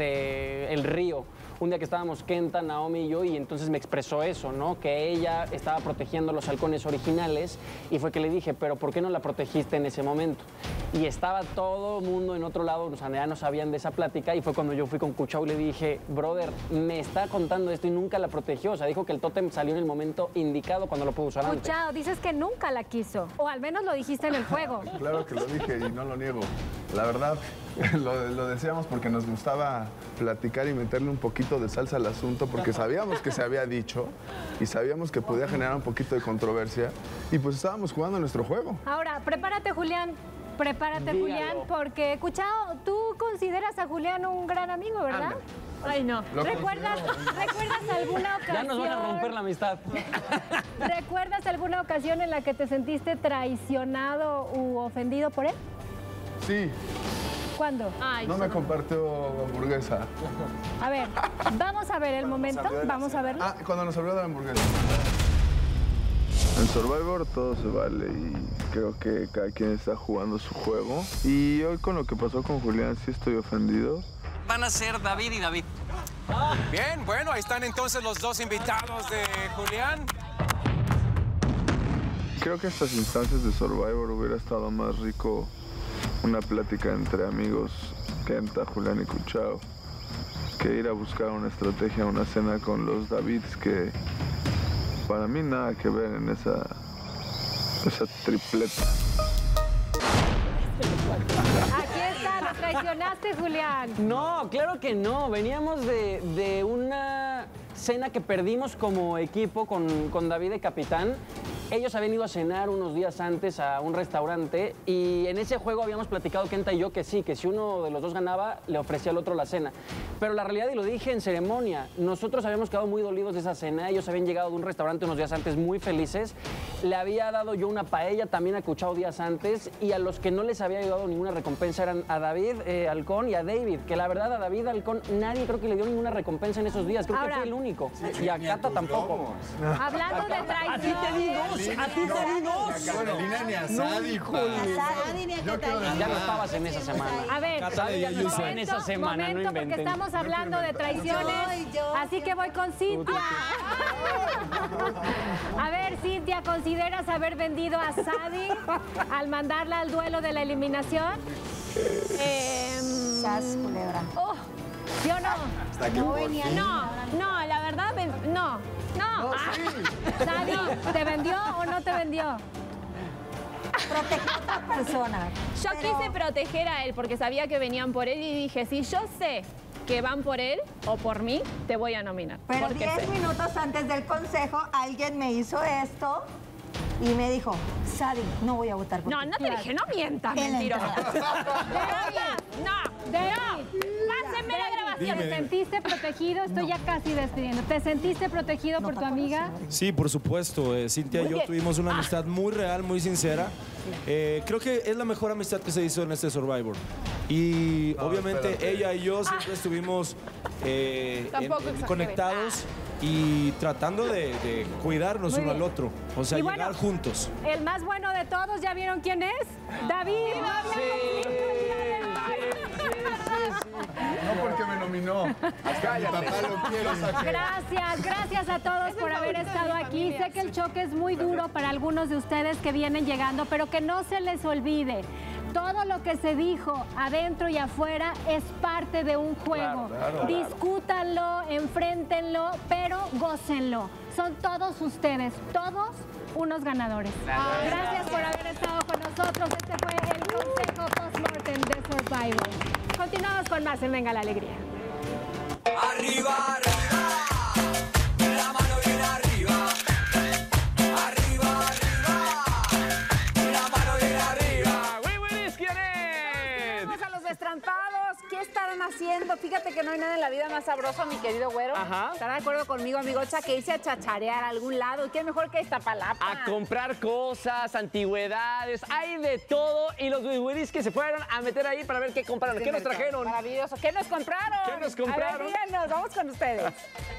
de El Río. Un día que estábamos Kenta, Naomi y yo, y entonces me expresó eso, ¿no? Que ella estaba protegiendo los halcones originales y fue que le dije, pero ¿por qué no la protegiste en ese momento? Y estaba todo el mundo en otro lado, o sea, ya no sabían de esa plática y fue cuando yo fui con Cuchao y le dije, brother, me está contando esto y nunca la protegió. O sea, dijo que el tótem salió en el momento indicado cuando lo pudo usar antes. Cuchao, dices que nunca la quiso, o al menos lo dijiste en el juego. Claro que lo dije y no lo niego. La verdad, lo decíamos porque nos gustaba platicar y meterle un poquito de salsa al asunto, porque sabíamos que se había dicho y sabíamos que podía generar un poquito de controversia y pues estábamos jugando nuestro juego. Ahora, prepárate, Julián. Julián, porque, Cuchao, tú consideras a Julián un gran amigo, ¿verdad? Ay, no. ¿Recuerdas alguna ocasión? Ya nos van a romper la amistad. ¿Recuerdas alguna ocasión en la que te sentiste traicionado u ofendido por él? Sí. ¿Cuándo? No me compartió hamburguesa. A ver, vamos a ver el momento. Vamos a verlo. Cuando nos habló de la hamburguesa. En Survivor todo se vale y creo que cada quien está jugando su juego. Y hoy con lo que pasó con Julián sí estoy ofendido. Van a ser David y David. Bien, bueno, ahí están entonces los dos invitados de Julián. Creo que en estas instancias de Survivor hubiera estado más rico una plática entre amigos, Kenta, Julián y Cuchao, que ir a buscar una estrategia, una cena con los Davids, que para mí nada que ver en esa tripleta. Aquí está, lo traicionaste, Julián. No, claro que no. Veníamos de una cena que perdimos como equipo con David de capitán. Ellos habían ido a cenar unos días antes a un restaurante y en ese juego habíamos platicado Kenta y yo que sí, que si uno de los dos ganaba, le ofrecía al otro la cena. Pero la realidad, y lo dije en ceremonia, nosotros habíamos quedado muy dolidos de esa cena. Ellos habían llegado de un restaurante unos días antes muy felices. Le había dado yo una paella también a Cuchao días antes y a los que no les había dado ninguna recompensa eran a David Halcón y a David, que la verdad a David Halcón nadie creo que le dio ninguna recompensa en esos días. Creo que fue el único. Y a Cata tampoco. Hablando de traición. A ti te di dos. A ti te di dos. Catalina ni a Sadi, Ya no estabas en esa semana. A ver, en esa semana, no momento, porque inventen. estamos hablando de traiciones, así que voy con Cintia. A ver, Cintia, ¿consideras haber vendido a Sadi al mandarla al duelo de la eliminación? Sas, culebra. ¿Sí o no? No venía. No, la verdad, no. Sadi, ¿te vendió o no te vendió? Proteger a otra persona. Yo quise proteger a él porque sabía que venían por él y dije, si yo sé que van por él o por mí, te voy a nominar. Pero porque 10 sé. minutos antes del consejo, alguien me hizo esto y me dijo, Sadi, no voy a votar por ti. No te dije, no mientas, mentirosa. Pásenme la grabación. ¿Te sentiste protegido? Estoy ya casi despidiendo. ¿Te sentiste protegido por tu amiga? Sí, por supuesto. Cintia y yo tuvimos una amistad muy real, muy sincera. Creo que es la mejor amistad que se hizo en este Survivor. Y obviamente ella y yo siempre estuvimos conectados y tratando de cuidarnos uno al otro. O sea, llegar juntos. El más bueno de todos, ¿ya vieron quién es? David. No porque me nominó. Hasta mi papá lo quiere. Gracias a todos por haber estado aquí. Sé que el choque es muy duro para algunos de ustedes que vienen llegando, pero que no se les olvide. Todo lo que se dijo adentro y afuera es parte de un juego. Claro. Discútanlo, enfréntenlo, pero gócenlo. Son todos ustedes, todos unos ganadores. Gracias por haber estado con nosotros. Este fue el Consejo Postmortem de Survivor. Continuamos con más en Venga la Alegría. Arriba, arriba, la mano bien arriba. Arriba, arriba, la mano bien arriba. Vamos a los destrampados. ¿Qué estarán haciendo? Fíjate que no hay nada en la vida más sabroso, mi querido güero. Ajá. ¿Estará de acuerdo conmigo, amigocha, que irse a chacharear a algún lado? ¿Y qué mejor que Iztapalapa? A comprar cosas, antigüedades, hay de todo. Y los güiris que se fueron a meter ahí para ver qué compraron. ¿Qué nos trajeron? Maravilloso. ¿Qué nos compraron? ¿Qué nos compraron? A ver, díganos, vamos con ustedes.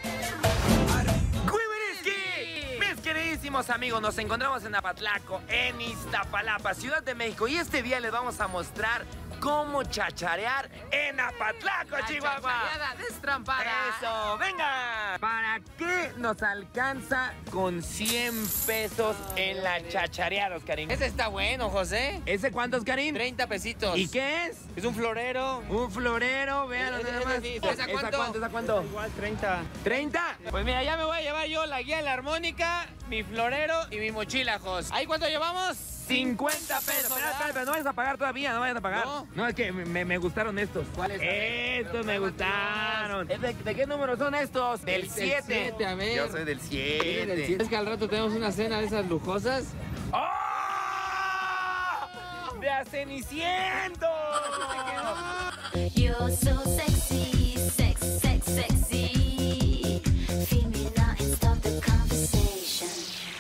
Mis queridísimos amigos, nos encontramos en Apatlaco, en Iztapalapa, Ciudad de México. Y este día les vamos a mostrar cómo chacharear en Apatlaco, Chihuahua. Chachareada destrampada. Eso, venga. ¿Para qué nos alcanza con 100 pesos en la chachareada, Oscarín? Ese está bueno, José. ¿Ese cuánto, Oscarín? 30 pesitos. ¿Y qué es? Es un florero. Un florero, véanlo nada más. ¿Esa cuánto? ¿Esa cuánto? Igual 30. ¿30? Pues mira, ya me voy a llevar yo la guía de la armónica, mi florero y mi mochila, Jos. ¿Ahí cuánto llevamos? 50 pesos. Espera, no vayas a pagar todavía, no vayas a pagar. No, es que me gustaron estos. ¿Cuáles? Estos me gustaron. ¿De qué número son estos? Del 7. 7, a ver. Yo soy del 7. Es que al rato tenemos una cena de esas lujosas. ¡Oh! ¡De a Ceniciento! You're so sexy, sexy. Feel me now and stop the conversation.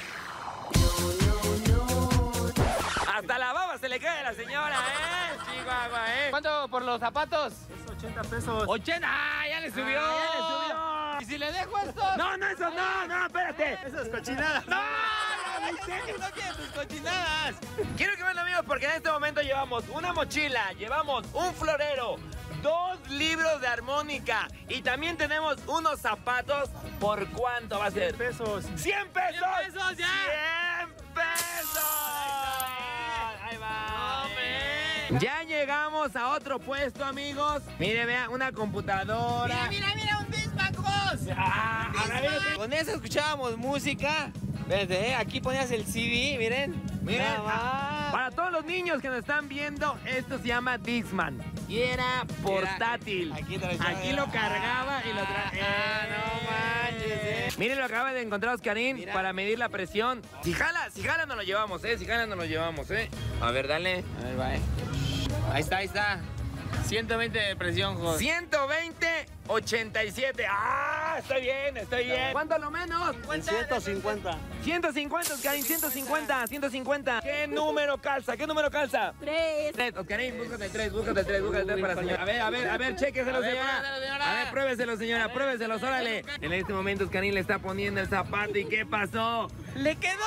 Hasta la baba se le cae a la señora, Chihuahua, ¿Cuánto por los zapatos? Es 80 pesos. 80. ¡Ah, ya le subió! Ya le subió. ¿Y si le dejo estos? No, eso no, espérate. Esas cochinadas. No quiero tus cochinadas. Quiero que vean, amigos, porque en este momento llevamos una mochila, llevamos un florero, 2 libros de armónica. Y también tenemos unos zapatos. ¿Por cuánto va a ser? 100 pesos. ¡100 pesos! ¡100 pesos ya! ¡100 pesos! Ahí va. Ya llegamos a otro puesto, amigos. Mire, vea, una computadora. Mira, un Discmans. Con eso escuchábamos música. Desde aquí ponías el CD, miren. Para todos los niños que nos están viendo, esto se llama Discman. Y era portátil. Aquí lo cargaba y lo traía. No manches, Miren, lo acaba de encontrar Oscarín para medir la presión. Si jala nos lo llevamos, Si jala nos lo llevamos, A ver, dale. A ver, va, Ahí está. 120 de presión, Jos. 120, 87. ¡Ah! Estoy bien. ¿Cuánto lo menos? 150. 150, Oscarín, 150. ¿Qué número calza? 3. Oscarín, búscate el 3 para la señora. A ver, chéqueselo, señora. A ver, pruébeselo, señora, pruébeselos, órale. En este momento Oscarín le está poniendo el zapato y ¿qué pasó? ¡Le quedó!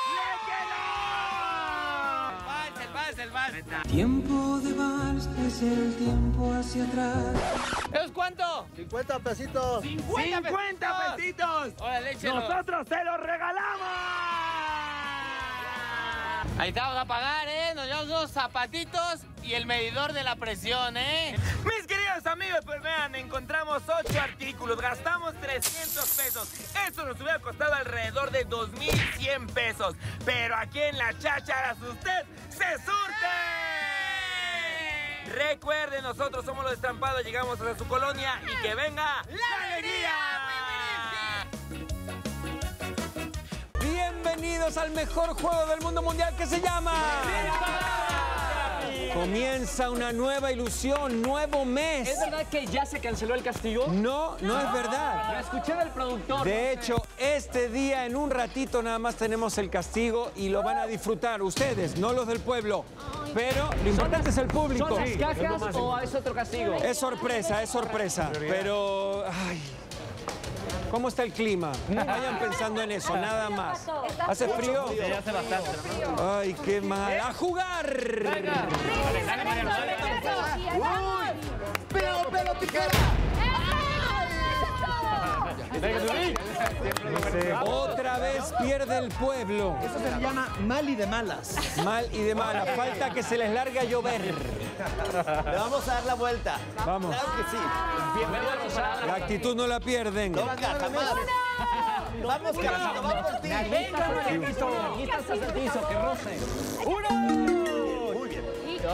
El vals. Tiempo de vals es el tiempo hacia atrás. ¿Es cuánto? 50 pesitos. 50 pesitos. Órale, échelo. Nosotros se los regalamos. Ahí está, vamos a pagar, Nos llevamos unos zapatitos y el medidor de la presión, Mis queridos amigos, pues vean, encontramos 8 artículos, gastamos 300 pesos. Esto nos hubiera costado alrededor de 2,100 pesos. Pero aquí en La Chácharas usted se surte. Recuerden, nosotros somos los Estampados, llegamos hasta su colonia y que venga la alegría. Bienvenidos al mejor juego del mundo mundial que se llama... Comienza una nueva ilusión, nuevo mes. ¿Es verdad que ya se canceló el castigo? No es verdad. Lo escuché del productor. De hecho, este día, en un ratito nada más tenemos el castigo y lo van a disfrutar ustedes, no los del pueblo. Pero lo importante es el público. ¿Son las cajas o es otro castigo? Es sorpresa. Pero... Ay, ¿cómo está el clima? Vayan pensando en eso, nada más. ¿Hace frío? Sí, hace bastante. Ay, qué mal. ¡A jugar! Venga. ¡Pero, tijera! Otra vez pierde el pueblo. Eso se llama mal y de malas. Mal y de malas. Falta que se les largue a llover. Le vamos a dar la vuelta. Vamos. Claro que sí. Bienvenido. La actitud no la pierden. No, jamás. Vamos, carajito, vamos por ti. Aquí está el certizo, que roce. Muy bien.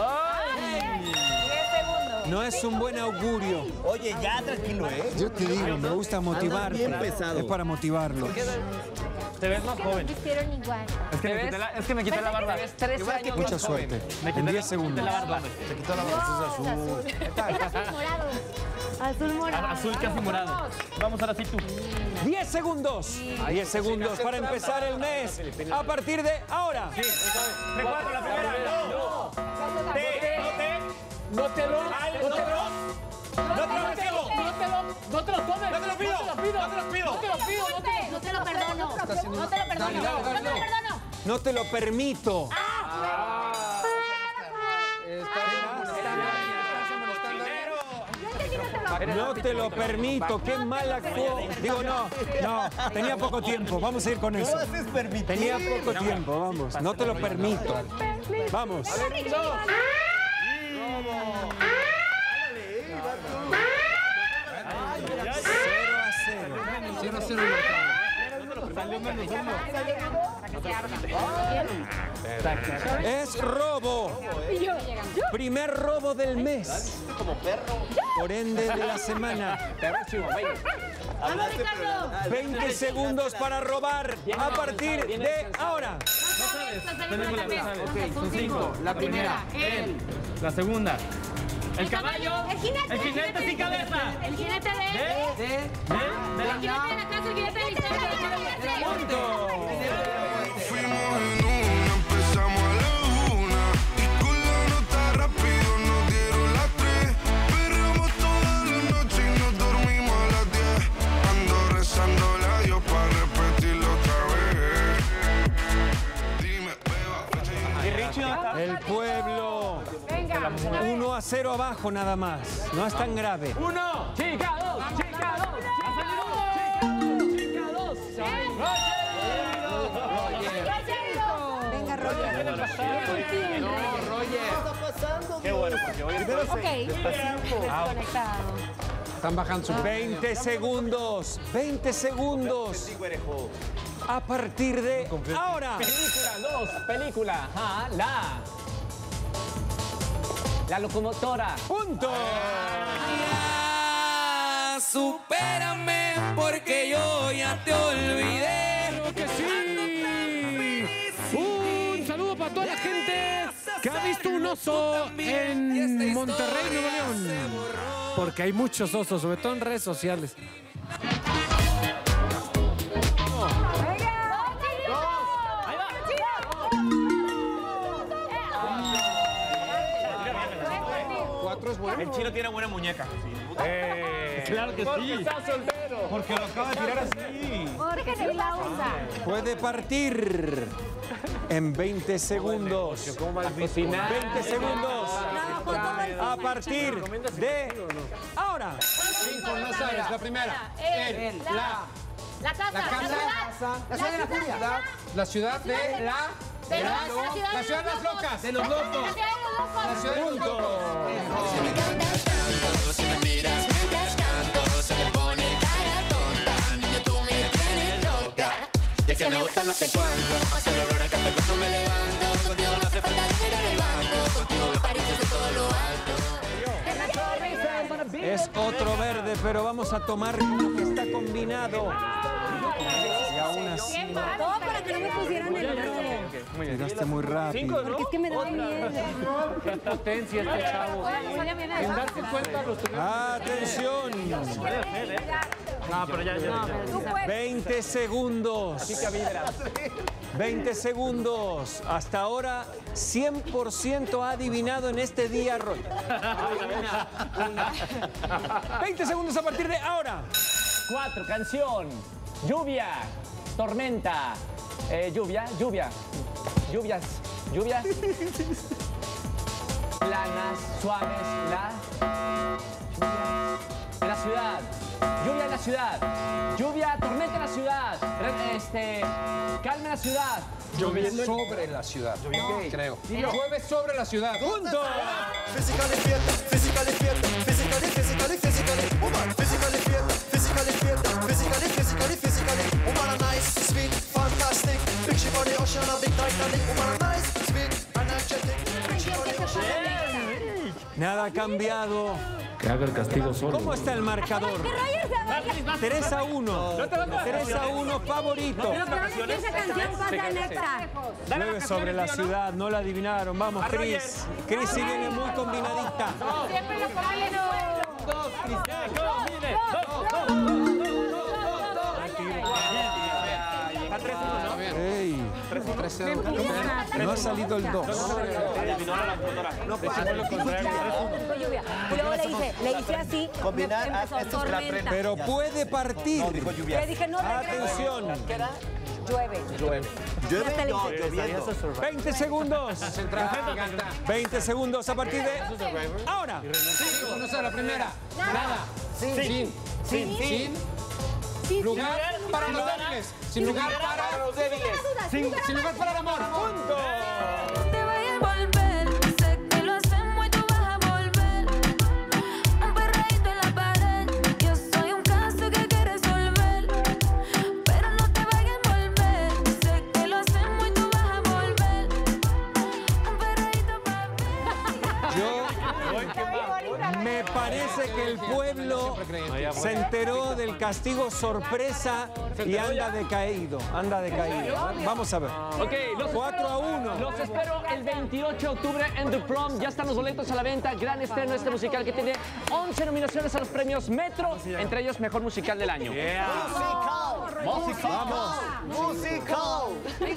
No es un buen augurio. Oye, ya tranquilo, Yo te digo, me gusta motivar. Bien pesado. Es para motivarlos. Te ves más joven. Vistieron igual. Es que me quité la barba. Ves 13 años Mucha más joven. suerte. En 10 segundos. Se quitó la barba, es azul. Azul morado. Azul morado. Azul casi morado. Vamos ahora sí tú. 10 segundos. 10 segundos para empezar el mes. A partir de ahora. Recuerda la primera. No te lo tomes. No te lo perdono. No te lo permito. No te lo permito. Qué mal actuó. Digo, no. Tenía poco tiempo. Vamos a ir con eso. Tenía poco tiempo. Vamos. No te lo permito. Vamos. 0-0. Es robo. Primer robo del mes. Por ende de la semana. 20 segundos para robar a partir de ahora. Son 5. La primera. La segunda. El caballo. El jinete sin cabeza. El jinete de la casa, el jinete de la historia. Fuimos en una, empezamos a la 1 y con la nota rápido nos dieron las 3. Perramos toda la noche y nos dormimos a las 10. Ando rezándole a Dios para repetirlo otra vez. Dime, beba, El pueblo. Venga. 1-0 abajo nada más. No es tan grave. 1, chica 2, chica 2, chica 2. Venga, Roger. Qué bueno, porque hoy Están bajando su 20 segundos. 20 segundos. A partir de ahora. Película 2, película. La locomotora. ¡Punto! Supérame porque yo ya te olvidé. ¡Claro que sí! Un saludo para toda la gente que ha visto un oso en Monterrey, Nuevo León. Porque hay muchos osos, sobre todo en redes sociales. El chino tiene buena muñeca. Claro que sí. Porque está soltero. Porque lo acaba de tirar así. Porque se la usa. Puede partir en 20 segundos. 20 segundos. A partir de ahora. 5, no sabes. La primera. La casa. La ciudad de la furia. La ciudad de la ciudad de las locas. De los locos. La ciudad de los locos. Si me miras mientras canto, se me pone cara tonta. Niño, tú me tienes loca. Ya que me gusta no sé cuánto. Hace el olor a café cuando me levanto. Contigo no hace falta mirar el banco. Contigo me pareces de todo lo alto. Es otro verde, pero vamos a tomar lo que está combinado. Y aún así. Todo para que no me pusieran el dedo. Llegaste muy rápido. Porque es que me da miedo. Qué potencia este chavo. Sin darse cuenta los ¡Atención! No, pero ya. 20 segundos. 20 segundos. Hasta ahora, 100% ha adivinado en este día, Roy. 20 segundos a partir de ahora. 4, canción. Lluvia. Tormenta. Lluvias. Planas, suaves, en la ciudad. Lluvia en la ciudad. Lluvia, tormenta en la ciudad. Calma en la ciudad. Llueve sobre la ciudad. Creo. Llueve sobre la ciudad. ¡Punto! Physically fit, physically fit, physically, woman. Physically fit, physically, woman. A nice, sweet, fantastic. Picture for the ocean of the Titanic. Woman, a nice, sweet, energetic. Picture for the ocean. Nada ha cambiado. Que haga el castigo solo. ¿Cómo está el marcador? 3-1. 3-1 favorito. Esa canción pasa en esta. Llueve sobre la ciudad, no la adivinaron. Vamos, Cris. Cris sí viene muy combinadita. Siempre lo ponen. 2, Cristian. Ey, no ha salido el 2. Y luego le hice así. Combinar estos tormenta. Pero puede partir. Le dije, no, Atención. llueve. Llueve, no, lloviendo. 20 segundos. 20 segundos a partir de ahora. No sé, la primera. Nada. Sin lugar para los débiles. Sin lugar para los débiles. Sin lugar para el amor. Punto. Te voy a envolver, sé que lo hacemos y tú vas a volver. Un perreíto en la pared, yo soy un caso que hay que resolver. Pero no te vayas a envolver, sé que lo hacemos y tú vas a volver. Un perreíto para mí. Me parece que el pueblo se enteró del castigo sorpresa y anda decaído. Vamos a ver. Ok, 4-1. Los espero el 28 de octubre en The Prom. Ya están los boletos a la venta. Gran estreno este musical que tiene 11 nominaciones a los premios Metro, entre ellos Mejor Musical del Año. Musical. Vamos. Musical.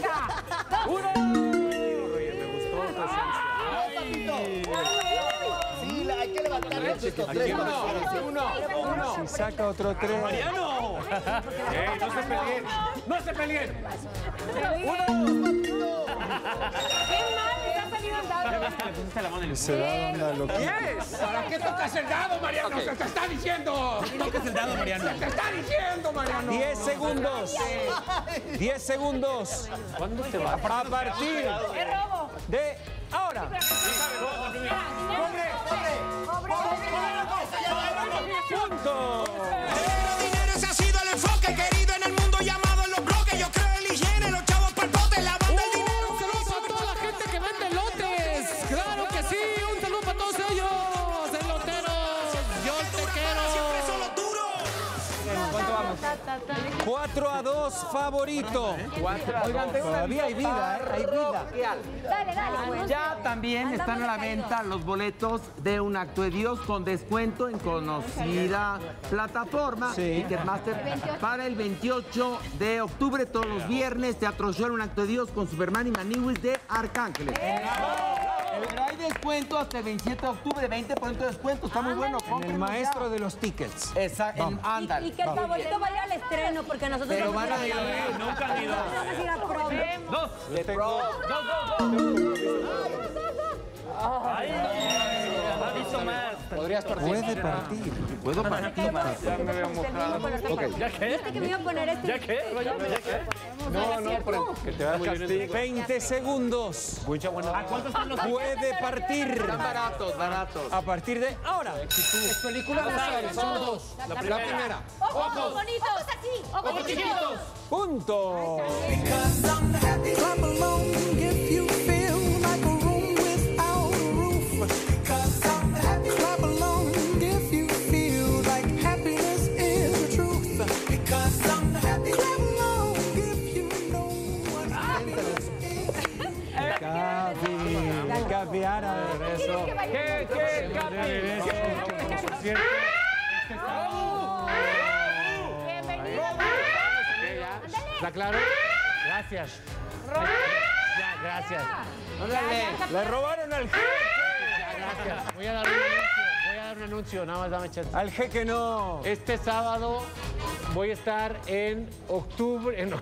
Sí, hay que levantarnos estos 3. Si saca otro 3. ¡Mariano! No se peleen. ¡No se peleen! ¡Qué mal! Ese dado anda loco. ¿Para qué tocas el dado, Mariano? Ok. ¡Se te está diciendo! Tocas el dado, Mariano. ¡Se te está diciendo, Mariano! 10 segundos. 10 segundos. ¿Cuándo te va? A partir de ahora. ¡Punto! Dinero, ese ha sido el enfoque querido en el mundo llamado en los bloques. Yo creo en la higiene, los chavos pa'l bote, la banda el dinero. Un saludo para toda la gente que vende elotes. ¡Claro que sí! ¡Un saludo para todos ellos! ¡Eloteros! ¡Yo te quiero! ¿Cuánto vamos? 4-2 favorito. Oigan, todavía hay vida, ¿eh? Hay vida. Dale, dale. Ya también están a la venta los boletos de Un Acto de Dios con descuento en conocida plataforma Ticketmaster para el 28 de octubre, todos los viernes, Teatro Show Un Acto de Dios con Superman y Maniwis de Arcángeles. Pero hay descuento hasta el 27 de octubre, 20% de descuento, está muy bueno. El maestro de los tickets. Exacto, ándale. Y que el favorito vaya al estreno, porque nosotros Pero vamos van a ir ir, nunca han ido. Nosotros vamos a ir a promo. Podrías partir. Puede partir. Puedo partir. Ya me veo mojado. ¿Ya qué? ¿Viste que me iba a poner este? ¿Ya qué? No, porque te va a castigo. 20 segundos. ¿A cuántos están los Puede partir. Están baratos, baratos. A partir de ahora. Película de son dos. La primera. ¡Ojos bonitos! ¡Ojos así! ¡Ojos chiquitos! Punto. Clap along if you feel like a room without a roof. Clap along if you feel like happiness is the truth. Clap along if you know what happiness is. Capi árabe. ¿Qué, ¿Está claro? Gracias. Ya, gracias. Le robaron al jeque. Gracias. Voy a dar un anuncio, nada más dame chance. Al jeque no. Este sábado voy a estar en octubre. En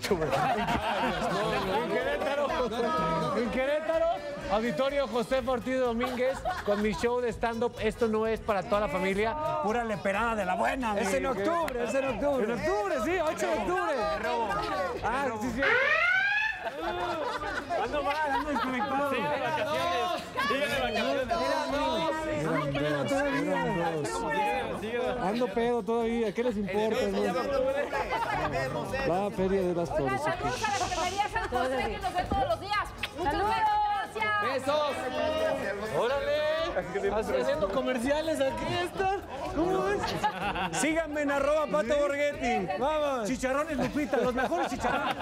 Querétaro, Auditorio José Ortiz Domínguez, con mi show de stand-up. Esto no es para toda la familia, pura leperada de la buena. Es en octubre, es en octubre. En octubre, sí, 8 de octubre. Ah, sí, sí. Ando mal, ando desconectado. Sí, de vacaciones. Sigue de vacaciones. Ando pedo todavía, ¿qué les importa? La feria de las flores. Saludos a la Secretaría San José que nos ve todos los días. Muchas gracias. ¡Besos! ¡Órale! Haciendo comerciales aquí está. ¿Cómo es? Síganme en @Pato Borghetti. Vamos. Chicharrones Lupita, los mejores chicharrones.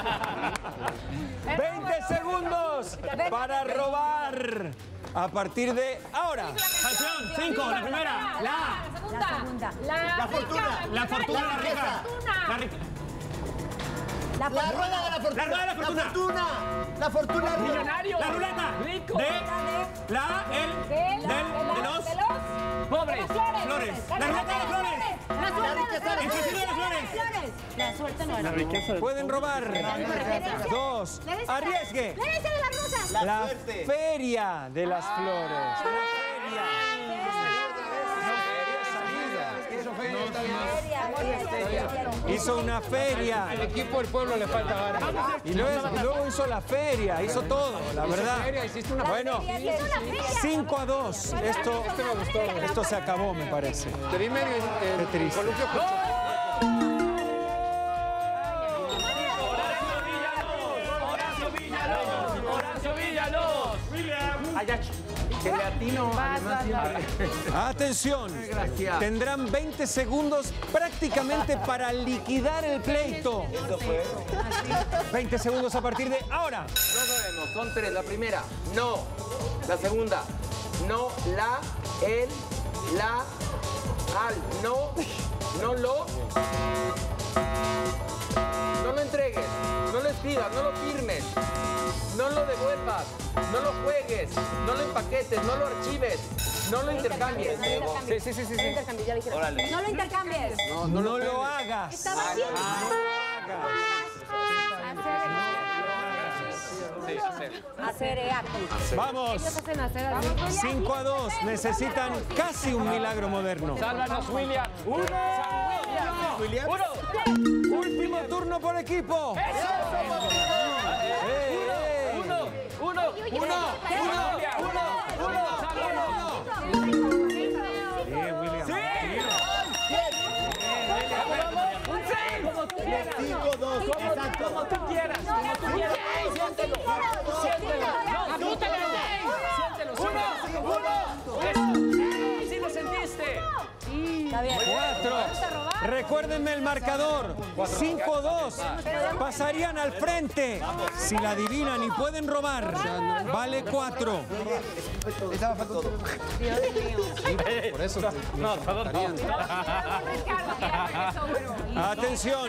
20 segundos para robar. A partir de ahora. Canción 5, la primera. La segunda. La fortuna. La fortuna, la rica. La rica. La rueda de la fortuna. La rueda de la fortuna. La fortuna. Millonario. La ruleta. Rico. De los pobres. Flores. La ruleta de las flores. El casino de las flores. La suerte no era. La riqueza. Pueden robar. 2. Arriesgue. La herencia de las rosas. La feria de las flores. Hizo una feria. Al equipo del pueblo le falta vara. Y luego hizo la feria, hizo todo, la verdad. Bueno, 5-2. Esto se acabó, me parece. Te vi medio Qué triste. Horacio Villalobos. Que le atino, además, siempre. Atención, tendrán 20 segundos prácticamente para liquidar el pleito. 20 segundos a partir de ahora. No sabemos, son 3. La primera, no. La segunda, no, la, el, la, al, no lo entregues, no lo pidas, no lo firmes, no lo devuelvas, no lo juegues, no lo empaquetes, no lo archives, no lo intercambies. Sí. No lo intercambies. No lo hagas. Estaba haciendo. Sí, hacer. Acerear. Vamos. Ellos hacen acerar. 5-2. Necesitan casi un milagro moderno. Sálvanos, William. Uno. Último turno por equipo. Bien, William. 5-2. Exacto. Como tú quieras. Siéntelo. Apúntale al 6. Siéntelo. ¿Sí lo sentiste? Está bien. 4. Recuérdenme el marcador. 5-2. Pasarían al frente. Si la adivinan y pueden robar, vale 4. Por eso. No, todos no. Atención.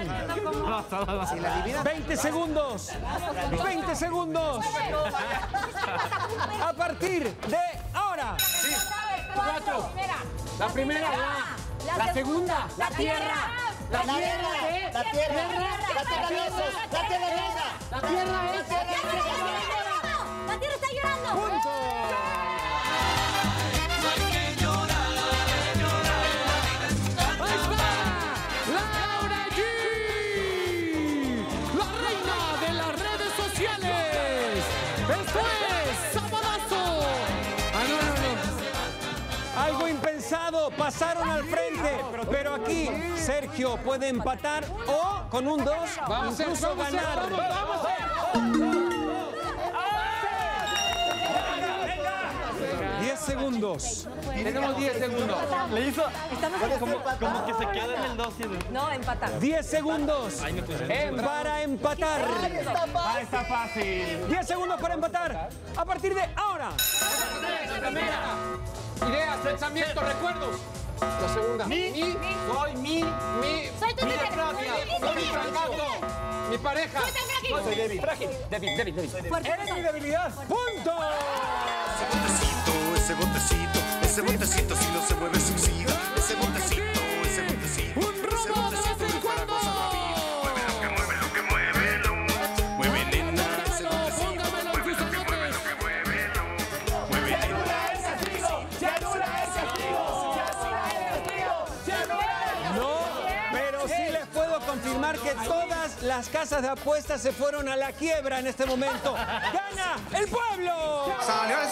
20 segundos. 20 segundos. A partir de ahora. 4. La primera, la segunda, la tierra. La tierra. La tierra. La tierra. La tierra es. ¡La tierra está llorando! ¡Punto! ¡Ahí está! ¡Laura G! ¡La reina de las redes sociales! ¡Esto es Sabadazo! No. Algo impensado. Pasaron al frente. Pero aquí Sergio puede empatar o con un 2 incluso ganar. ¡Vamos! 10 segundos. Tenemos 10 segundos. Le hizo. Como que se queda en el 2. No, empatar. 10 segundos para empatar. Está fácil. 10 segundos para empatar. A partir de ahora. La primera. Ideas, pensamientos, recuerdos. La segunda. Soy mi Francia. Soy mi fracaso. Mi pareja. Soy débil. Débil. Eres mi debilidad. ¡Punto! Ese botecito, si no se mueve suicida. Ese botecito. Un robo de vez en cuando. Mueve nena, ese botecito. Póngamelo en tus anotes. No, pero sí les puedo confirmar que todas las casas de apuestas se fueron a la quiebra en este momento. ¡Gana el pueblo! Salió